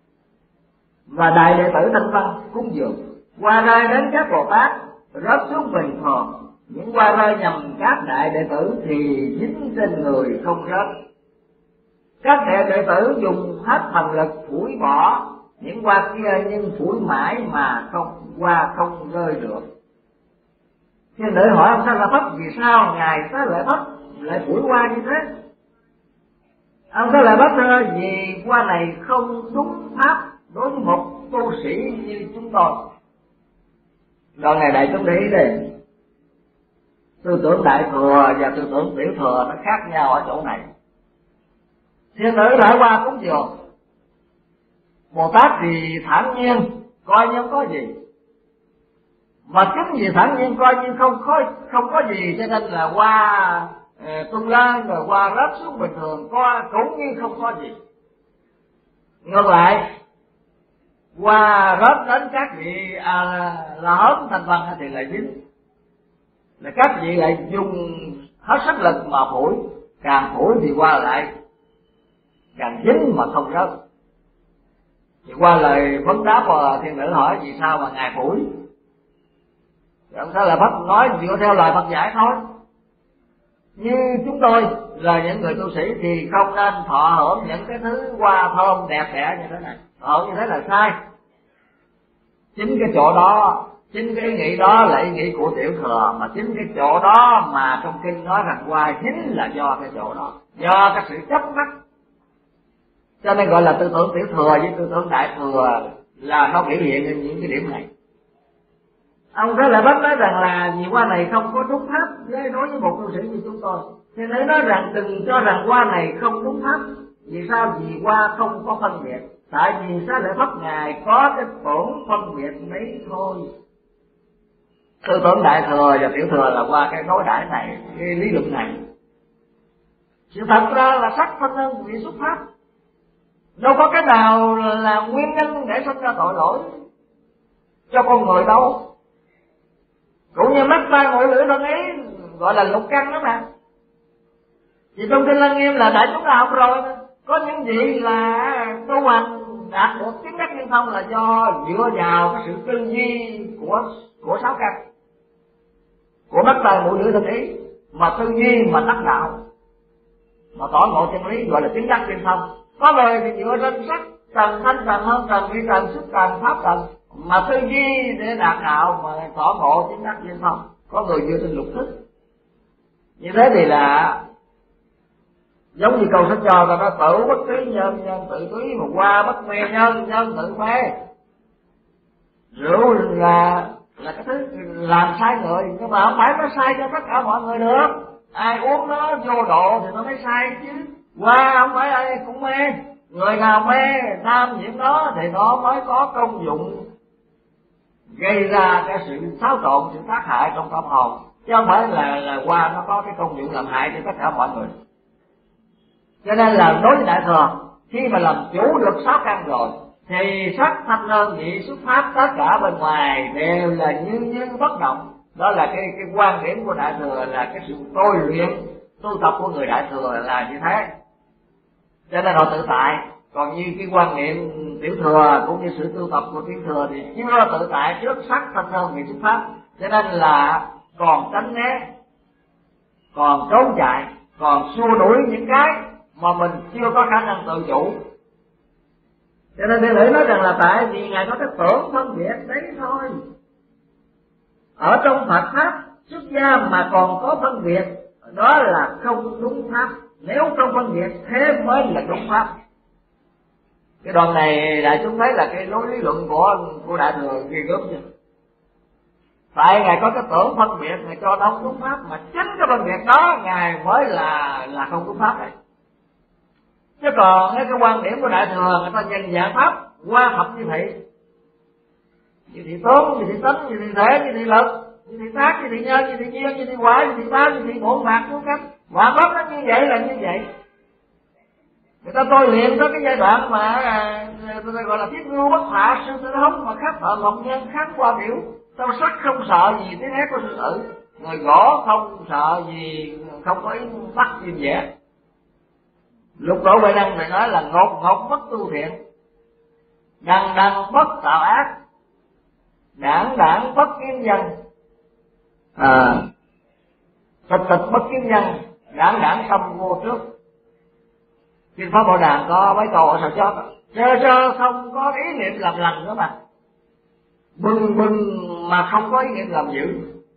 và đại đệ tử Thanh Văn cúng dường. Hoa rơi đến các Bồ Tát rớt xuống bình thường, những hoa rơi nhằm các đại đệ tử thì dính trên người không rớt. Các đệ đệ tử dùng hết thần lực phủi bỏ những hoa kia, nhưng phủi mãi mà không hoa không rơi được. Thiên nữ hỏi ông Sa La Phất, vì sao ngài Sa La Phất lại phủi hoa như thế? Ông Sa La Phất nói, vì hoa này không đúng pháp đối với một tu sĩ như chúng tôi. Đoạn này đại chúng để ý đi, tư tưởng đại thừa và tư tưởng tiểu thừa nó khác nhau ở chỗ này. Thiên nữ lại qua cúng dường, Bồ Tát thì thản nhiên coi như không có gì, mà chính vì thản nhiên coi như không có không có gì cho nên là qua tung lên rồi qua rớt xuống bình thường, coi cũng như không có gì. Ngược lại qua rớt đến các vị à, là, là hớn Thanh Văn thì lại dính, là các vị lại dùng hết sức lực mà phủi, càng phủi thì qua lại càng dính mà không rớt. Thì qua lời vấn đáp và thiên nữ hỏi vì sao mà ngài phủi, làm sao là Phật nói dựa theo lời Phật giải thôi. Như chúng tôi là những người tu sĩ thì không nên thọ hưởng những cái thứ hoa thơm đẹp đẽ như thế này, thọ như thế là sai. Chính cái chỗ đó, chính cái ý nghĩ đó là ý nghĩ của tiểu thừa, mà chính cái chỗ đó mà trong kinh nói rằng hoa chính là do cái chỗ đó, do cái sự chấp mắc. Cho nên gọi là tư tưởng tiểu thừa với tư tưởng đại thừa là nó biểu hiện những cái điểm này. Ông Thế Lợi Bách nói rằng là vì hoa này không có đúng pháp, với đối với một tu sĩ như chúng tôi thì thấy nói rằng đừng cho rằng hoa này không đúng pháp. Vì sao? Vì hoa không có phân biệt. Tại vì Xá Lợi Phất ngài có cái tưởng phân biệt mấy thôi. Tư tưởng đại thừa và tiểu thừa là qua cái đối đãi này, cái lý luận này. Sự thật ra là sắc thân nhân vị xuất pháp, đâu có cái nào là nguyên nhân để sinh ra tội lỗi cho con người đâu. Cũng như mắt tai mũi lưỡi thân ý gọi là lục căn đó mà. Vì trong kinh Lăng Nghiêm là đại chúng ta học rồi, có những gì là tu hành đạt được chứng đắc liên thông là do dựa vào cái sự tư duy của của sáu căn, của mắt tai mũi lưỡi thân ý, mà tư duy mà đắc đạo, mà tỏ ngộ chân lý gọi là chứng đắc liên thông. Có người thì dựa trên sắc trần, thanh trần, hơn trần, vi trần, xuất trần, pháp trần mà tư duy để đạt đạo mà tỏ ngộ chứng đắc liên thông. Có người dựa trên lục thức. Như thế thì là giống như câu sách cho ta nói tự bất trí nhân, nhân tự túy, mà qua bất mê nhân, nhân tự mê. Rượu là là cái thứ làm sai người, nhưng mà không phải nó sai cho tất cả mọi người được. Ai uống nó vô độ thì nó mới sai chứ. Qua không phải ai cũng mê, người nào mê tham nhiễm nó thì nó mới có công dụng gây ra cái sự xáo trộn, sự tác hại trong tâm hồn, chứ không phải là là qua nó có cái công dụng làm hại cho tất cả mọi người. Cho nên là đối với đại thừa, khi mà làm chủ được sáu căn rồi thì sắc thanh hơn vị xuất pháp tất cả bên ngoài đều là như như bất động. Đó là cái cái quan điểm của đại thừa, là cái sự tôi luyện tu tập của người đại thừa là như thế. Cho nên họ tự tại. Còn như cái quan niệm tiểu thừa cũng như sự tu tập của tiểu thừa thì chưa tự tại trước sắc thanh hơn vị xuất pháp, cho nên là còn tránh né, còn trốn chạy, còn xua đuổi những cái mà mình chưa có khả năng tự chủ. Cho nên Thiên Nữ nói rằng là tại vì ngài có cái tưởng phân biệt đấy thôi. Ở trong Phật pháp xuất gia mà còn có phân biệt, đó là không đúng pháp. Nếu không phân biệt thế mới là đúng pháp. Cái đoạn này đại chúng thấy là cái lối lý luận của của đại thừa ghê gớm chưa? Tại ngài có cái tưởng phân biệt, ngài cho nó đúng pháp, mà chính cái phân biệt đó ngài mới là là không đúng pháp này. Chứ còn cái quan điểm của đại thừa người ta nhìn dạng pháp qua thập như thị, như thị tướng, như thị tính, như thị thể, như thị lực, như thị tác, như thị nhân, như thị duyên, như thị quả, như thị báo, như thị bổn phạt, đúng không? Và pháp nó như vậy là như vậy. Người ta tôi luyện tới cái giai đoạn mà người ta gọi là thiết ngưu bất hạ sư tử hống, mà khắp ở ngọc nhân kháng qua biểu. Tao sắc không sợ gì tiếng hét của sư tử, người gõ không sợ gì không có ý bắt chim vẽ. Lục Độ Huệ Năng phải nói là ngột ngột bất tu thiện, đằng đằng bất tạo ác, đảng đảng bất kiến dân, à, tịch tịch bất kiến dân, đảng đảng tâm vô trước. Kinh Pháp Bảo Đàn có mấy câu ở sau chót, sơ sơ không có ý niệm làm lành nữa mà, bừng bừng mà không có ý niệm làm dữ,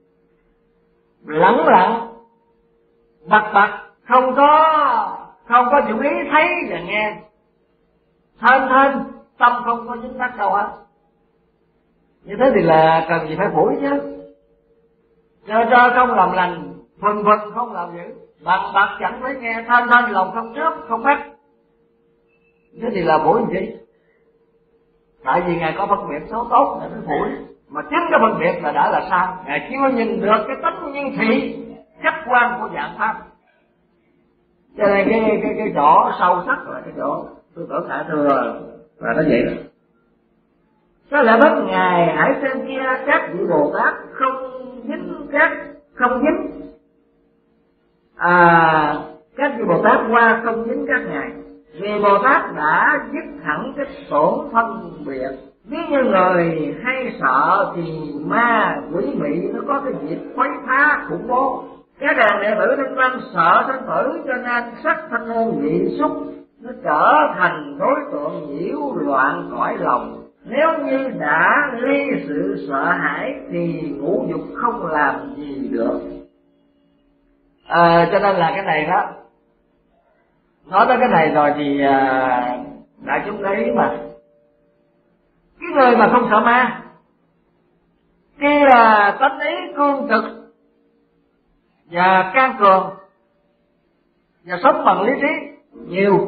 lẳng lặng bặt bặt không có không có chủ ý thấy và nghe, thên thên tâm không có dính mắc đâu hết. Như thế thì là cần gì phải phủi chứ. Sơ sơ không làm lành, phừng phừng không làm dữ, bằng bạc chẳng thấy nghe, thên thên lòng không trước không bắt. Thế thì là phủi gì? Tại vì ngài có phân biệt xấu tốt ngài mới phủi, mà chính cái phân biệt là đã là sao? Ngài chưa nhìn được cái tính nhân thị khách quan của dạng pháp. Cho nên cái cái cái chỗ sâu sắc là cái chỗ tôi tưởng đại thừa là nó vậy đó. Có lẽ bất ngài hãy xem kia các vị Bồ Tát không dính các không dính à các vị Bồ Tát qua không dính các ngài, vì Bồ Tát đã dứt hẳn cái tổn phân biệt. Nếu như người hay sợ thì ma quỷ mị nó có cái việc khuấy phá khủng bố. Các đàn đệ tử Thanh Văn sợ sanh tử cho nên sắc thanh hương vị xúc nó trở thành đối tượng nhiễu loạn cõi lòng. Nếu như đã ly sự sợ hãi thì ngũ dục không làm gì được. À, cho nên là cái này đó, nói tới cái này rồi thì à, đại chúng thấy mà cái người mà không sợ ma, cái là tánh ý cương trực và can cường và sống bằng lý trí nhiều,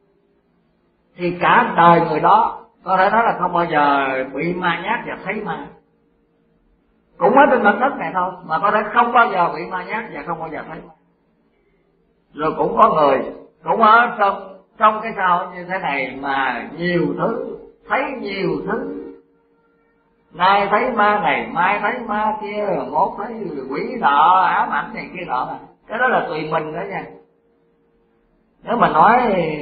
thì cả đời người đó có thể nói là không bao giờ bị ma nhát và thấy ma. Cũng ở trên mặt đất này thôi mà có thể không bao giờ bị ma nhát và không bao giờ thấy ma. Rồi cũng có người cũng ở trong trong cái xã hội như thế này mà nhiều thứ, thấy nhiều thứ, nay thấy ma này, mai thấy ma kia, mốt thấy quỷ nọ, ám ảnh này kia nọ. Cái đó là tùy mình đó nha. Nếu mà nói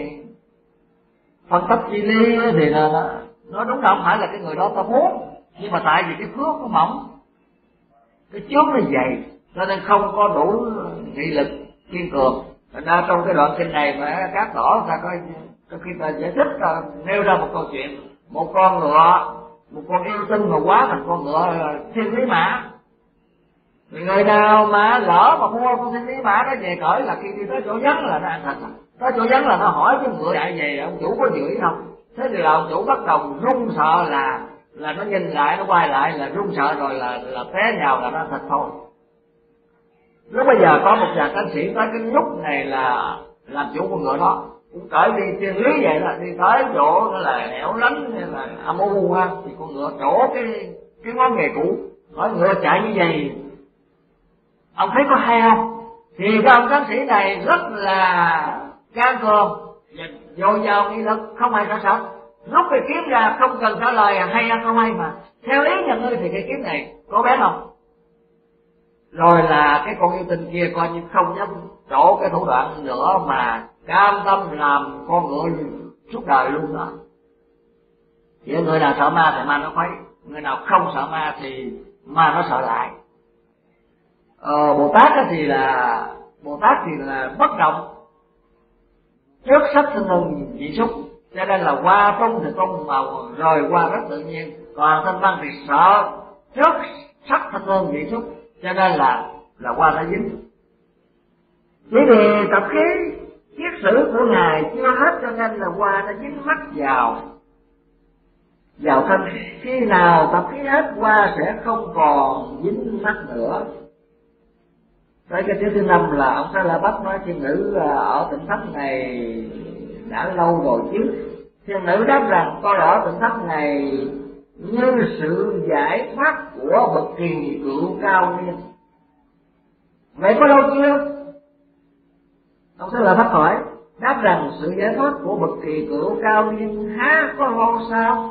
phân tích chi lý thì là nó đúng là không phải là cái người đó ta muốn, nhưng mà tại vì cái phước nó mỏng, cái trước nó dày, cho nên không có đủ nghị lực kiên cường. Thành ra trong cái đoạn kinh này mà các tỏ ta coi, trong khi ta giải thích ta nêu ra một câu chuyện, một con ngựa, một con yêu tinh mà quá thành con ngựa thiên lý mã. Người nào mà lỡ mà mua con thiên lý mã đó về cởi là khi đi tới chỗ vắng là nó ăn thịt. Tới chỗ vắng là nó hỏi cái ngựa chạy về ông chủ có chửi không? Thế thì là ông chủ bắt đầu run sợ, là là nó nhìn lại, nó quay lại là run sợ rồi là là té nhào là nó ăn thịt thôi. Lúc bây giờ có một nhà cán sĩ tới cái lúc này là làm chủ con ngựa đó, cũng cởi đi thiên lý vậy là đi tới chỗ nó là hẻo lánh hay là âm u ha, thì con ngựa trổ cái cái ngón nghề cũ, hỏi ngựa chạy như vậy ông thấy có hay không? Thì cái ông cán sĩ này rất là can cường và dồi dào nghị lực, không ai sợ sợ, rút cái kiếm ra không cần trả lời hay hay không hay mà theo ý nhà ngươi thì cái kiếm này có bé không. Rồi là cái con yêu tinh kia coi như không dám trổ cái thủ đoạn nữa mà cam tâm làm con ngựa suốt đời luôn đó. Vậy người nào sợ ma thì ma nó khuấy, người nào không sợ ma thì ma nó sợ lại. Ờ, Bồ Tát thì là Bồ Tát thì là bất động trước sắc thân hương vị xúc, cho nên là qua trung thì trung mà rồi qua rất tự nhiên. Còn Thanh Văn thì sợ trước sắc thân hương vị xúc, cho nên là là qua đã dính. Chỉ vì tập khí kiết sử của ngài chưa hết cho nên là qua đã dính mắt vào vào thân. Khi nào tập khí hết qua sẽ không còn dính mắt nữa. Tới cái thứ thứ năm là ông Sa La Bát nói thiên nữ ở tỉnh thất này đã lâu rồi chứ. Thiên nữ đáp rằng coi ở tỉnh thất này như sự giải thoát của bậc kỳ cựu cao niên. Vậy có lâu chưa? Ông Sa La Bát hỏi, đáp rằng sự giải thoát của bậc kỳ cựu cao niên há có lâu sao?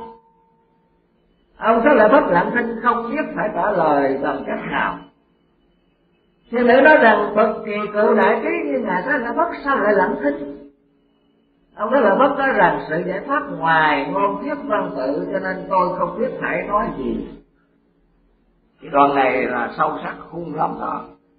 Ông Sa La Bát lặng thinh không biết phải trả lời bằng cách nào. Thiên nữ nói rằng bậc kỳ cựu đại trí như ngài Sa La Bát sao lại lặng thinh? Ông Sa La Bát nói rằng sự giải thoát ngoài ngôn thuyết văn tự cho nên tôi không biết phải nói gì. Cái đoạn này là sâu sắc khung lắm đó.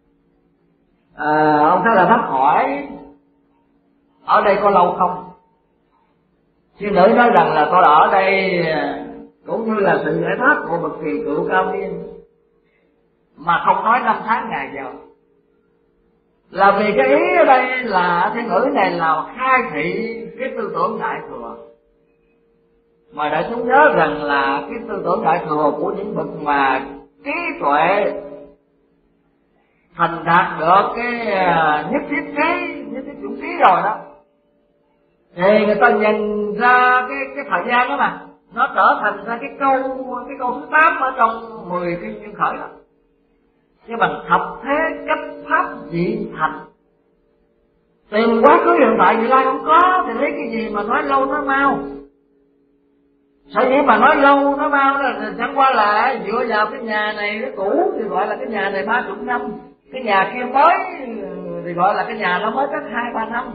À, ông Sa La Bát hỏi ở đây có lâu không? Thiên nữ nói rằng là tôi ở đây cũng như là sự giải thoát của bậc kỳ cựu cao niên mà không nói năm tháng ngày giờ. Là vì cái ý ở đây là thiên ngữ này là khai thị cái tư tưởng đại thừa, mà đại chúng nhớ rằng là cái tư tưởng đại thừa của những bậc mà trí tuệ thành đạt được cái nhất thiết trí, nhất thiết chủng trí rồi đó, thì người ta nhìn ra cái cái thời gian đó mà nó trở thành ra cái câu cái câu thứ tám ở trong mười kinh duyên khởi đó, cái bằng thập thế cách pháp dị thành. Tìm quá khứ hiện tại vị lai không có thì lấy cái gì mà nói lâu nói mau? Sở dĩ mà nói lâu nói mau đó thì chẳng qua là dựa vào cái nhà này cái cũ thì gọi là cái nhà này ba chục năm, cái nhà kia mới thì gọi là cái nhà nó mới cách hai ba năm. Cái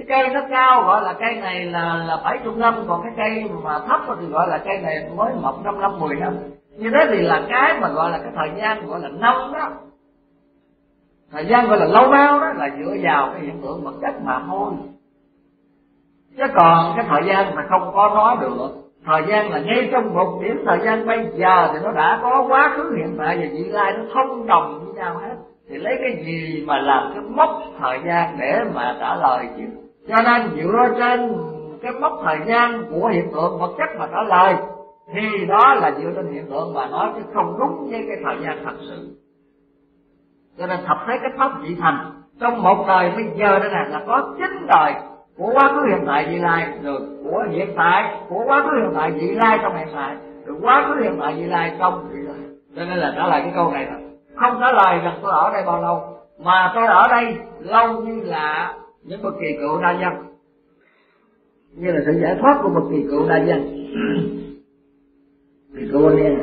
cây nó cao gọi là cây này là là bảy chục năm, còn cái cây mà thấp thì gọi là cây này mới mọc năm năm mười năm. Như thế thì là cái mà gọi là cái thời gian gọi là năm đó, thời gian gọi là lâu mau đó, là dựa vào cái hiện tượng vật chất mà thôi. Chứ còn cái thời gian mà không có nói được. Thời gian là ngay trong một điểm thời gian bây giờ thì nó đã có quá khứ, hiện tại và vị lai nó thông đồng với nhau hết. Thì lấy cái gì mà làm cái mốc thời gian để mà trả lời chứ? Cho nên dựa trên cái mốc thời gian của hiện tượng vật chất mà trả lời thì đó là dựa trên hiện tượng mà nói, chứ không đúng với cái thời gian thật sự. Cho nên thập thế cách pháp vị thành trong một đời bây giờ đây này là có chín đời của quá khứ hiện tại vị lai, được của hiện tại của quá khứ hiện tại vị lai trong hiện tại, được quá khứ hiện tại vị lai trong vị lai. Cho nên là trả lời cái câu này là không trả lời rằng tôi ở đây bao lâu, mà tôi ở đây lâu như là những bậc kỳ cựu đa dân, như là sự giải thoát của bậc kỳ cựu đa dân. Kỳ cựu anh em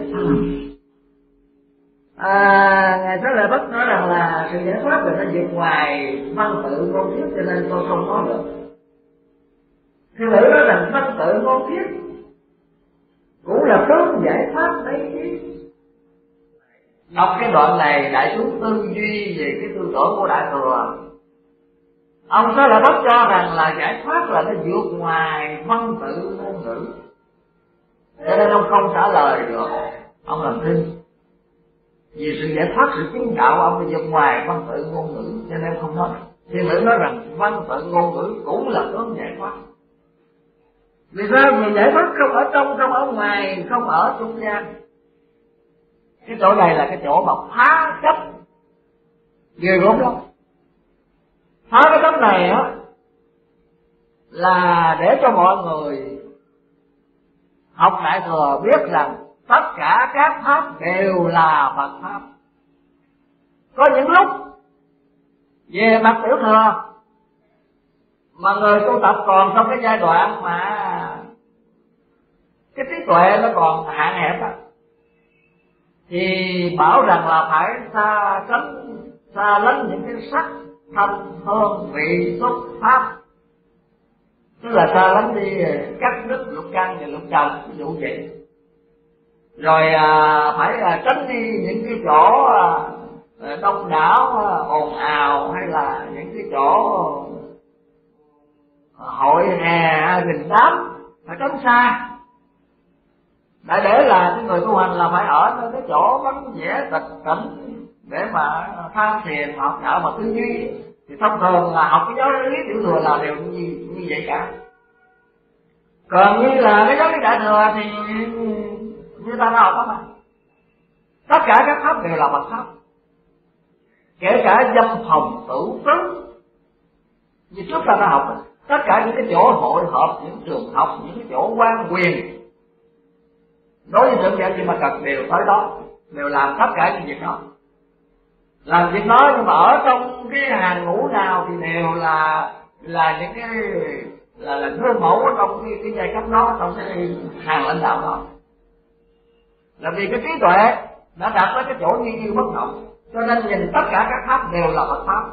à, ngài Xá Lợi Phất nói rằng là sự giải thoát là nó vượt ngoài văn tự ngôn thuyết, cho nên tôi không nói được. Thiên nữ nói rằng văn tự ngôn thuyết cũng là cớ giải thoát đấy chứ. Đọc cái đoạn này đại chúng tư duy về cái tư tưởng của Đại Thừa. Ông Xá Lợi Phất cho rằng là giải thoát là nó vượt ngoài văn tự ngôn ngữ, cho nên ông không trả lời được, ông làm thinh. Vì sự giải thoát, sự chứng đạo ông nó vượt ngoài văn tự ngôn ngữ, cho nên không nói. Thiên nữ nói rằng văn tự ngôn ngữ cũng là hướng giải thoát. Vì sao? Vì giải thoát không ở trong, không ở ngoài, không ở trung gian. Cái chỗ này là cái chỗ mà phá chấp ghê gớm lắm. Phá cái chấp này á là để cho mọi người học Đại Thừa biết rằng tất cả các pháp đều là Phật pháp. Có những lúc về mặt tiểu thừa mà người tu tập còn trong cái giai đoạn mà cái trí tuệ nó còn hạn hẹp á, thì bảo rằng là phải xa tránh xa lánh những cái sắc thanh hương vị xúc pháp, tức là xa lánh đi cắt đứt lục căn và lục trần, ví dụ vậy. Rồi à, phải à, tránh đi những cái chỗ à, đông đảo à, ồn ào, hay là những cái chỗ à, hội hè đình đám, phải tránh xa. Đại để là cái người tu hành là phải ở nơi cái chỗ vắng vẻ tịch tịnh để mà tham thiền học đạo mà tư duy. Thì thông thường là học cái giáo lý tiểu thừa là đều như, như vậy cả. Còn như là cái giáo lý Đại Thừa thì như ta đã học đó mà, tất cả các pháp đều là Phật pháp, kể cả dâm phòng tử tứ. Như trước ta đã học, tất cả những cái chỗ hội họp, những trường học, những cái chỗ quan quyền, đối với thượng giả gì mà cần đều tới đó, đều làm tất cả những việc đó, làm việc đó. Nhưng mà ở trong cái hàng ngũ nào thì đều là là những cái là là gương mẫu ở trong cái cái giai cấp đó, trong cái hàng lãnh đạo đó. Là vì cái trí tuệ đã đạt tới cái chỗ như như bất động, cho nên nhìn tất cả các pháp đều là Phật pháp.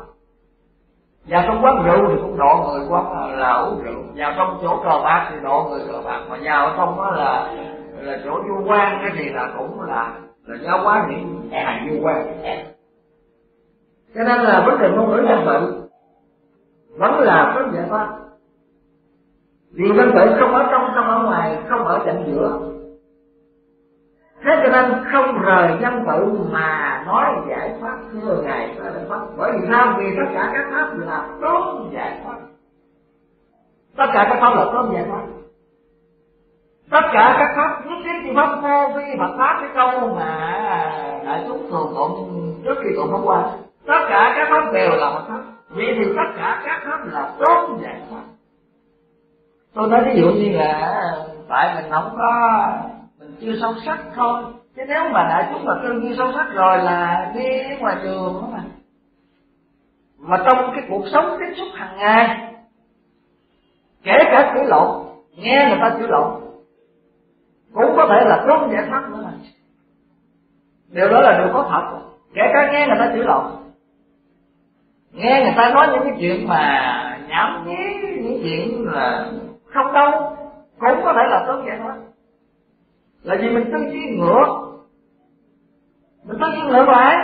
Và trong quán rượu thì cũng độ người quán là uống rượu, vào trong chỗ cờ bạc thì độ người cờ bạc, mà vào ở trong đó là là chỗ du quan cái gì là cũng là là giáo hóa những hàng du quan. Cho nên là vấn đề ngôn ngữ văn tự vẫn là vấn đề pháp. Vì văn tự không ở trong, không ở ngoài, không ở cạnh giữa. Thế cho nên không rời văn tự mà nói giải thoát thưa ngài Xá Lợi Phất. Bởi vì sao? Vì tất cả các pháp là tốt giải thoát. Tất cả các pháp là tốt giải thoát. Tất cả các pháp nhất thiết như pháp vô vi Phật pháp, cái câu mà đại chúng thường tụng trước khi tụng hôm qua, tất cả các pháp đều là Phật pháp. Vậy thì tất cả các pháp là tốt giải thoát. Tôi nói ví dụ như là tại mình không có, mình chưa sâu sắc thôi, chứ nếu mà đại chúng mà tư duy sâu sắc rồi là đi ngoài trường đó mà. Mà trong cái cuộc sống tiếp xúc hàng ngày, kể cả chửi lộn, nghe người ta chửi lộn cũng có thể là trốn giải thoát nữa mà. Điều đó là điều có thật. Kể cả nghe người ta chửi lộn, nghe người ta nói những cái chuyện mà nhảm nhí những chuyện là không đâu cũng có thể là tốt vậy thôi. Là vì mình tư duy ngược, mình tư duy ngược lại.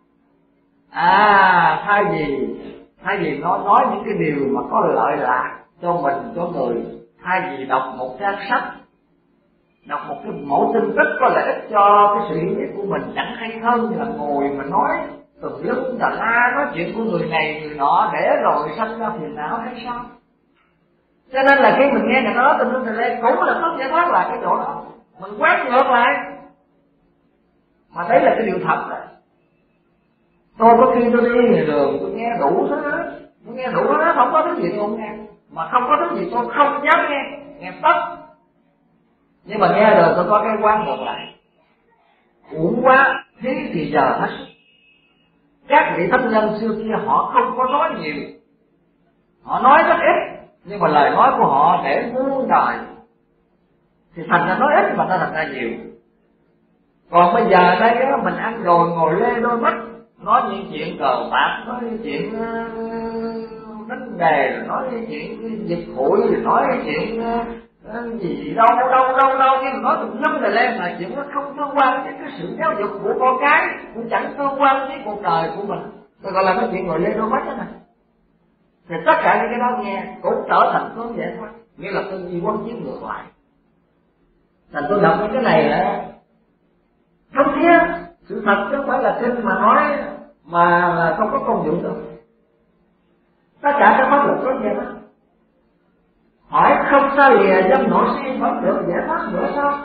À thay vì thay vì nó nói những cái điều mà có lợi lạc cho mình cho người, thay vì đọc một trang sách, đọc một cái mẫu tin tức có lợi ích cho cái sự hiểu biết của mình, chẳng hay hơn là ngồi mà nói tùm lum tà la, nói chuyện của người này người nọ để rồi sanh ra phiền não hay sao? Cho nên là khi mình nghe người nói tùm lum tà la cũng là tốt giải thoát lại cái chỗ đó, mình quán ngược lại. Mà đấy là cái điều thật đấy. Tôi có khi tôi đi ngoài đường tôi nghe đủ thứ hết, tôi nghe đủ hết, không có thứ gì tôi không nghe, mà không có thứ gì tôi không dám nghe, nghe tất. Nhưng mà nghe rồi tôi có cái quan ngược lại, uổng quá, thế thì giờ hết. Các vị thánh nhân xưa kia họ không có nói nhiều, họ nói rất ít, nhưng mà lời nói của họ để muôn đời, thì thành ra nói ít mà nó thành ra nhiều. Còn bây giờ đây á, mình ăn rồi ngồi lê đôi mắt, nói những chuyện cờ bạc, nói những chuyện uh, đánh đề, rồi nói những chuyện dịch hụi, rồi nói những chuyện uh, gì đâu đâu đâu đâu đâu, nhưng mà nói tùm lum tà lên là chuyện nó không tương quan với cái sự giáo dục của con cái, cũng chẳng tương quan với cuộc đời của mình. Tôi gọi là nói chuyện ngồi lê đôi mắt đó nè. Thì tất cả những cái đó nghe cũng trở thành có vậy thôi, nghĩa là tư duy quán chiếu ngược lại. Thành tôi đọc những cái này là không thiết, sự thật chứ không phải là kinh mà nói mà là không có công dụng đâu. Tất cả các pháp luật có vậy đó. Hỏi không xa lìa dâm nộ si vẫn được giải thoát nữa sao?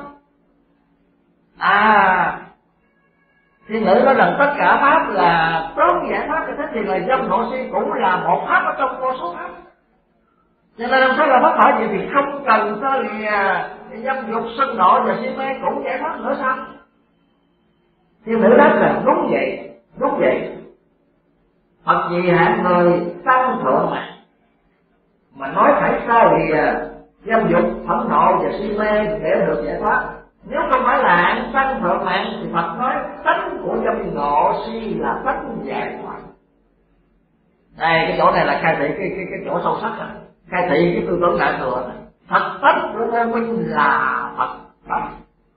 À, thiên nữ nói rằng tất cả pháp là tốt giải thoát, thế thì là dâm nộ si cũng là một pháp ở trong vô số pháp. Cho nên làm sao là pháp hỏi gì thì không cần xa lìa dâm dục sân nộ và si mê cũng giải thoát nữa sao? Thiên nữ đáp là đúng vậy, đúng vậy. Phật vì hạng người tăng thượng mà mà nói phải xa lìa dâm dục, phẫn nộ và si mê để được giải thoát. Nếu không phải là hạng tăng thượng mạng thì Phật nói tánh của dâm nộ si là tánh giải thoát. Đây cái chỗ này là khai thị cái cái cái chỗ sâu sắc rồi, khai thị cái tư tưởng đại thừa này. Thật tánh của vô minh là Phật tánh,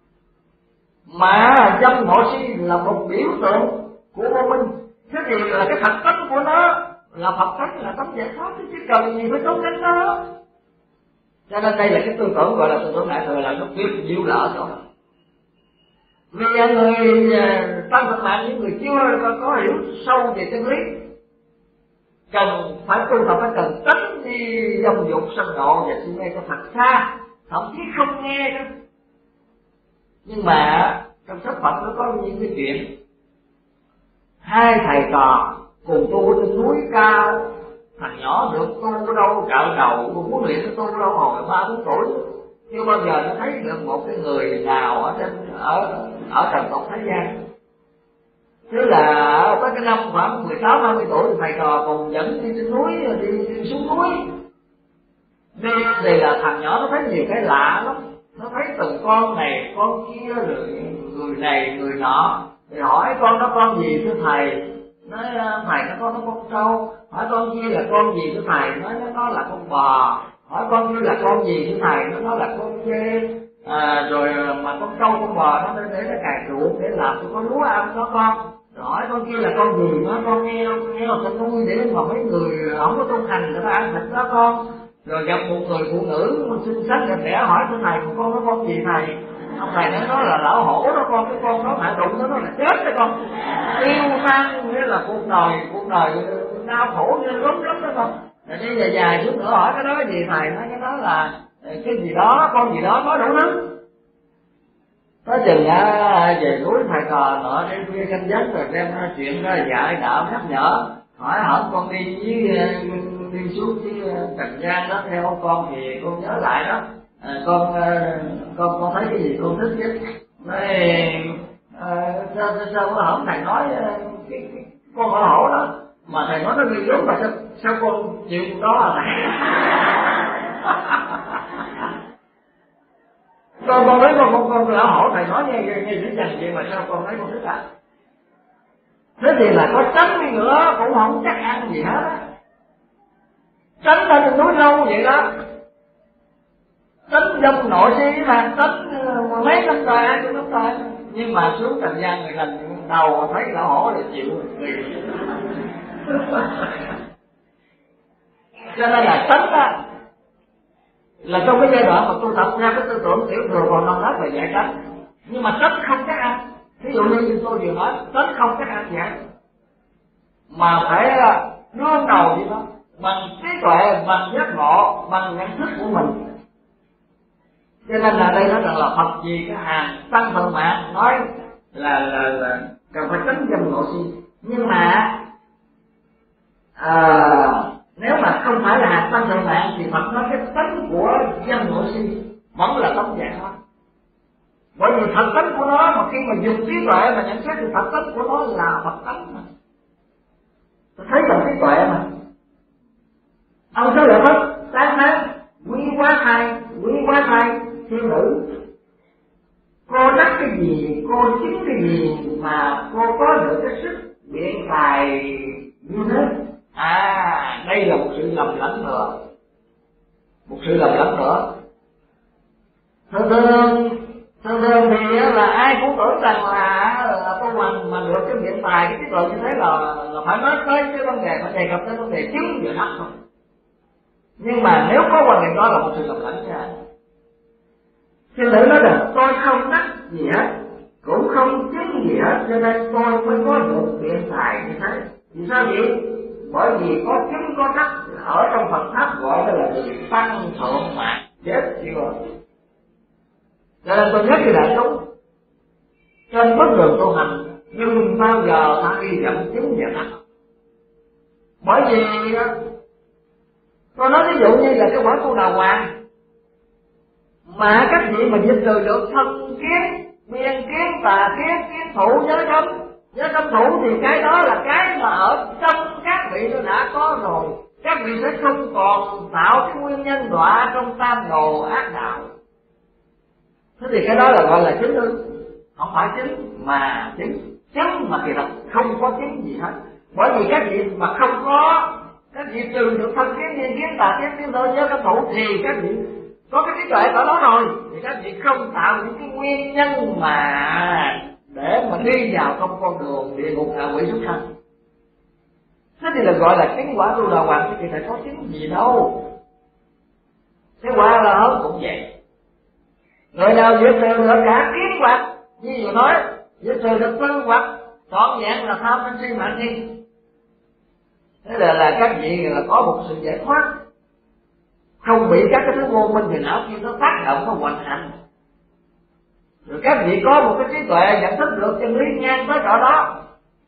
mà dâm nộ si là một biểu tượng của vô minh. Thế thì là cái thật tánh của nó là Phật tánh, là tánh giải thoát, chứ cần gì phải trốn tránh đó. Cho nên đây là cái tư tưởng gọi là tư tưởng đại thừa, là nó biết diệu lỡ chỗ đó. Vì người tăng thượng mạng, những người chưa có, có hiểu sâu về chân lý, cần phải tu tập, phải cần tránh đi dâm dục sân nộ và si mê cho thật xa, thậm chí không nghe đó. Nhưng mà trong sách Phật nó có những cái chuyện hai thầy trò cùng tu trên núi cao, thằng nhỏ được tu ở đâu trợ đầu, huấn luyện nó tu ở đâu hồi ba bốn tuổi, chưa bao giờ nó thấy được một cái người nào ở trên ở ở trần tục thế gian. Thế là tới cái năm khoảng mười sáu hai mươi tuổi thì thầy trò cùng dẫn đi trên núi, đi, đi xuống núi đi, thì là thằng nhỏ nó thấy nhiều cái lạ lắm. Nó thấy từng con này con kia, rồi người này người nọ, thì hỏi con đó con gì thưa thầy, nói thầy nó con nó con trâu. Hỏi con kia là con gì thưa thầy, nói nó, nó là con bò. Hỏi con kia là con gì thưa thầy, nó nói là con dê. À, rồi mà con trâu con bò nó để nó cài ruộng để làm cho con lúa ăn đó con. Rồi hỏi con kia là con gì, nói con nghe nghe là con nuôi để mà mấy người không có tu hành người ta ăn thịt đó con. Rồi gặp một người phụ nữ xinh xắn đẹp đẽ, hỏi thưa thầy con có con gì thầy. Ông thầy nói nó là lão hổ đó con, cái con đó hạ đụng nó nó là chết đó con. Yêu mang nghĩa là cuộc đời cuộc đời đau khổ như lắm lắm đó con. Rồi đi dài dài chút nữa hỏi cái đó gì thầy, nói cái đó là cái gì đó con gì đó, nói đủ thứ. Nói chừng á về núi thầy trò nọ đến khuya canh giấc rồi đem chuyện ra dạy đạo nhắc nhở. Hỏi hổng con đi với đi xuống cái trần gian đó theo con thì con nhớ lại đó, à, con con con thấy cái gì con thích nhất. Nói à, sao sao có hổng thầy nói cái, cái con hổ hổ đó mà thầy nói nó ghê gớm, mà sao sao con chịu đó là thầy. con con nói con con con lão hổ thầy nói nghe nghe dữ dằn vậy mà sao con thấy con thích à. Thế thì là có tránh đi nữa cũng không chắc ăn gì hết á. tránh ra trên núi lâu vậy đó, tránh dâm nội si mà tránh mấy năm trời hai mươi năm trời, nhưng mà xuống trần gian người thành đầu thấy lão hổ là chịu. Cho nên là tránh ra là trong cái giai đoạn mà tôi tập ra cái tư tưởng tiểu thừa còn non nớt về giải tránh, nhưng mà tránh không chắc ăn. Ví dụ như tôi vừa nói tránh không chắc ăn giải, mà phải đương đầu gì đó bằng trí tuệ, bằng giác ngộ, bằng nhận thức của mình. Cho nên là đây nó rằng là Phật gì cái hàng tăng thượng mạng nói là là là cần phải tránh dâm ngộ si, nhưng mà à, nếu mà không phải là hàng tăng thượng mạng thì Phật nói cái tánh của dâm ngộ si vẫn là tánh dạng thôi. Bởi vì thật tánh của nó mà khi mà dùng trí tuệ mà nhận xét thì thật tánh của nó là Phật tánh mà. Tôi thấy bằng trí tuệ mà. Ông Sáu Lợi Phất sáng tháng quý quá thai, quý quá thai thiên nữ, cô đắc cái gì, cô chứng cái gì mà cô có được cái sức biện tài như thế? À, đây là một sự lầm lẫn nữa, một sự lầm lẫn nữa. Thường thường, thường thường thì là ai cũng tưởng rằng là, là cô Hoàng mà được cái biện tài cái trí tuệ như thế là là phải nói tới cái vấn đề, phải đề cập tới vấn đề chứng về đắc thôi. Nhưng mà nếu có quan niệm đó là một sự lầm lẫn nha. Thiên nữ nói rằng tôi không đắc gì hết, cũng không chứng gì hết, cho nên tôi mới có được biện tài như thế. Vì sao vậy? Bởi vì có chứng có đắc ở trong Phật pháp gọi là người tăng thượng mạng, chết chưa? Cho nên tôi nhắc với đại chúng trên bất đường tu hành nhưng bao giờ ta đi dẫn chứng và đắc. Bởi vì tôi nói ví dụ như là cái quả tu đà hoàng mà các vị mà diệt trừ được thân kiến, biên kiến, tà kiến, kiến thủ, nhớ cấm, nhớ cấm thủ thì cái đó là cái mà ở trong các vị nó đã có rồi. Các vị sẽ không còn tạo cái nguyên nhân đọa trong tam đồ ác đạo. Thế thì cái đó là gọi là chứng ư? Không phải chứng mà chứng, chứng mà kỳ thật không có chứng gì hết. Bởi vì các vị mà không có, các vị trừ được thân kiến, biên kiến, tà kiến, kiến thủ, nhớ cấm thủ thì các vị có cái trí tuệ ở đó rồi, thì các vị không tạo những cái nguyên nhân mà để mà đi vào trong con đường địa ngục ngạ quỷ xuất sanh. Thế thì là gọi là chứng quả tu đà hoàng, thì phải có chứng gì đâu. Thế quả là hết cũng vậy. Người nào diệt trừ được cả kiến hoặc, như vừa nói, diệt trừ được tư hoặc, trọn vẹn là tham sân si mạng nghi. Thế là là các vị là có một sự giải thoát, không bị các cái thứ vô minh thì não kia nó tác động, nó hoành hành. Rồi các vị có một cái trí tuệ nhận thức được chân lý ngang tới cỡ đó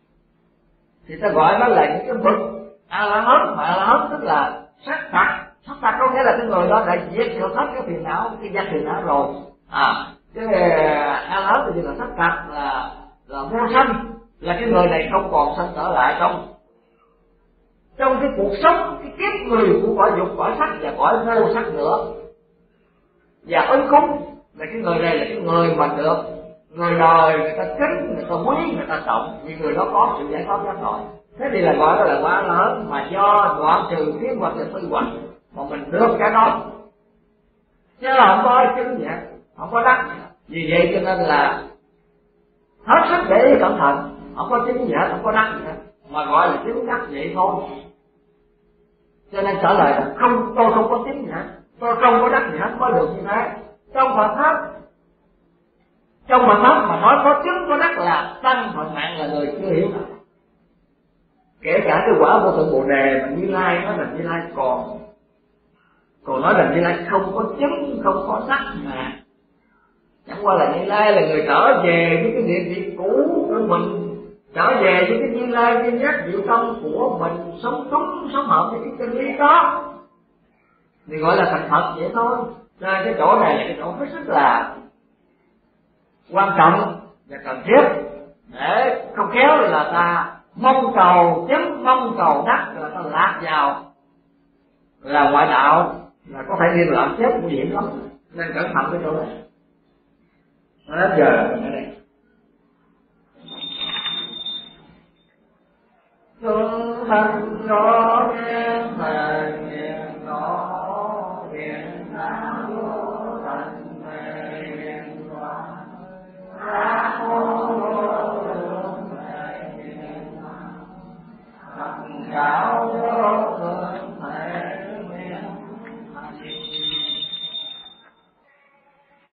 thì ta gọi nó là những cái bậc a la hán. Mà a la hán tức là sắc tặc. Sắc tặc có nghĩa là cái người đó đã diệt được hết cái phiền não, cái giác phiền não rồi. À, cái a la hán thì là sắc tặc, là là vô sanh, là cái người này không còn sanh trở lại trong trong cái cuộc sống, cái kiếp người của cõi dục, cõi sắc và cõi vô sắc nữa. Và ứng cúng là cái người này là cái người mà được người đời người ta kính, người ta quý, người ta trọng, vì người đó có sự giải thoát giác ngộ. Thế thì là gọi đó là quá lớn mà do đoạn trừ kiến hoặc là tư hoặc mà mình được cái đó, chứ là không có chứng vậy, không có đắc. Vì vậy cho nên là hết sức để ý cẩn thận, không có chứng gì hết, không có đắc gì hết, mà gọi là chứng đắc vậy thôi. Cho nên trả lời là không, tôi không có chứng gì hết, tôi không có đắc gì hết mới được như thế. Trong Phật pháp, trong Phật pháp mà nói có chứng có đắc là tăng Phật mạng là người chưa hiểu. Kể cả cái quả vô thượng Bồ Đề mà Như Lai nói là Như Lai còn còn nói là Như Lai không có chứng, không có sắc mà chẳng qua là Như Lai là người trở về với cái địa vị cũ của mình, trở về với cái Như Lai viên giác diệu tâm của mình, sống đúng sống hợp với cái chân lý đó thì gọi là thành Phật vậy thôi. Cho nên cái chỗ này là cái chỗ hết sức là quan trọng và cần thiết, để không khéo là ta mong cầu chứng, mong cầu đắc là ta lạc vào là ngoại đạo, là có thể liên lạc chết nguy hiểm lắm. Nên cẩn thận cái chỗ này. Đến giờ mình ở đây. Chúng thành rõ nghe mà nghe Nam mô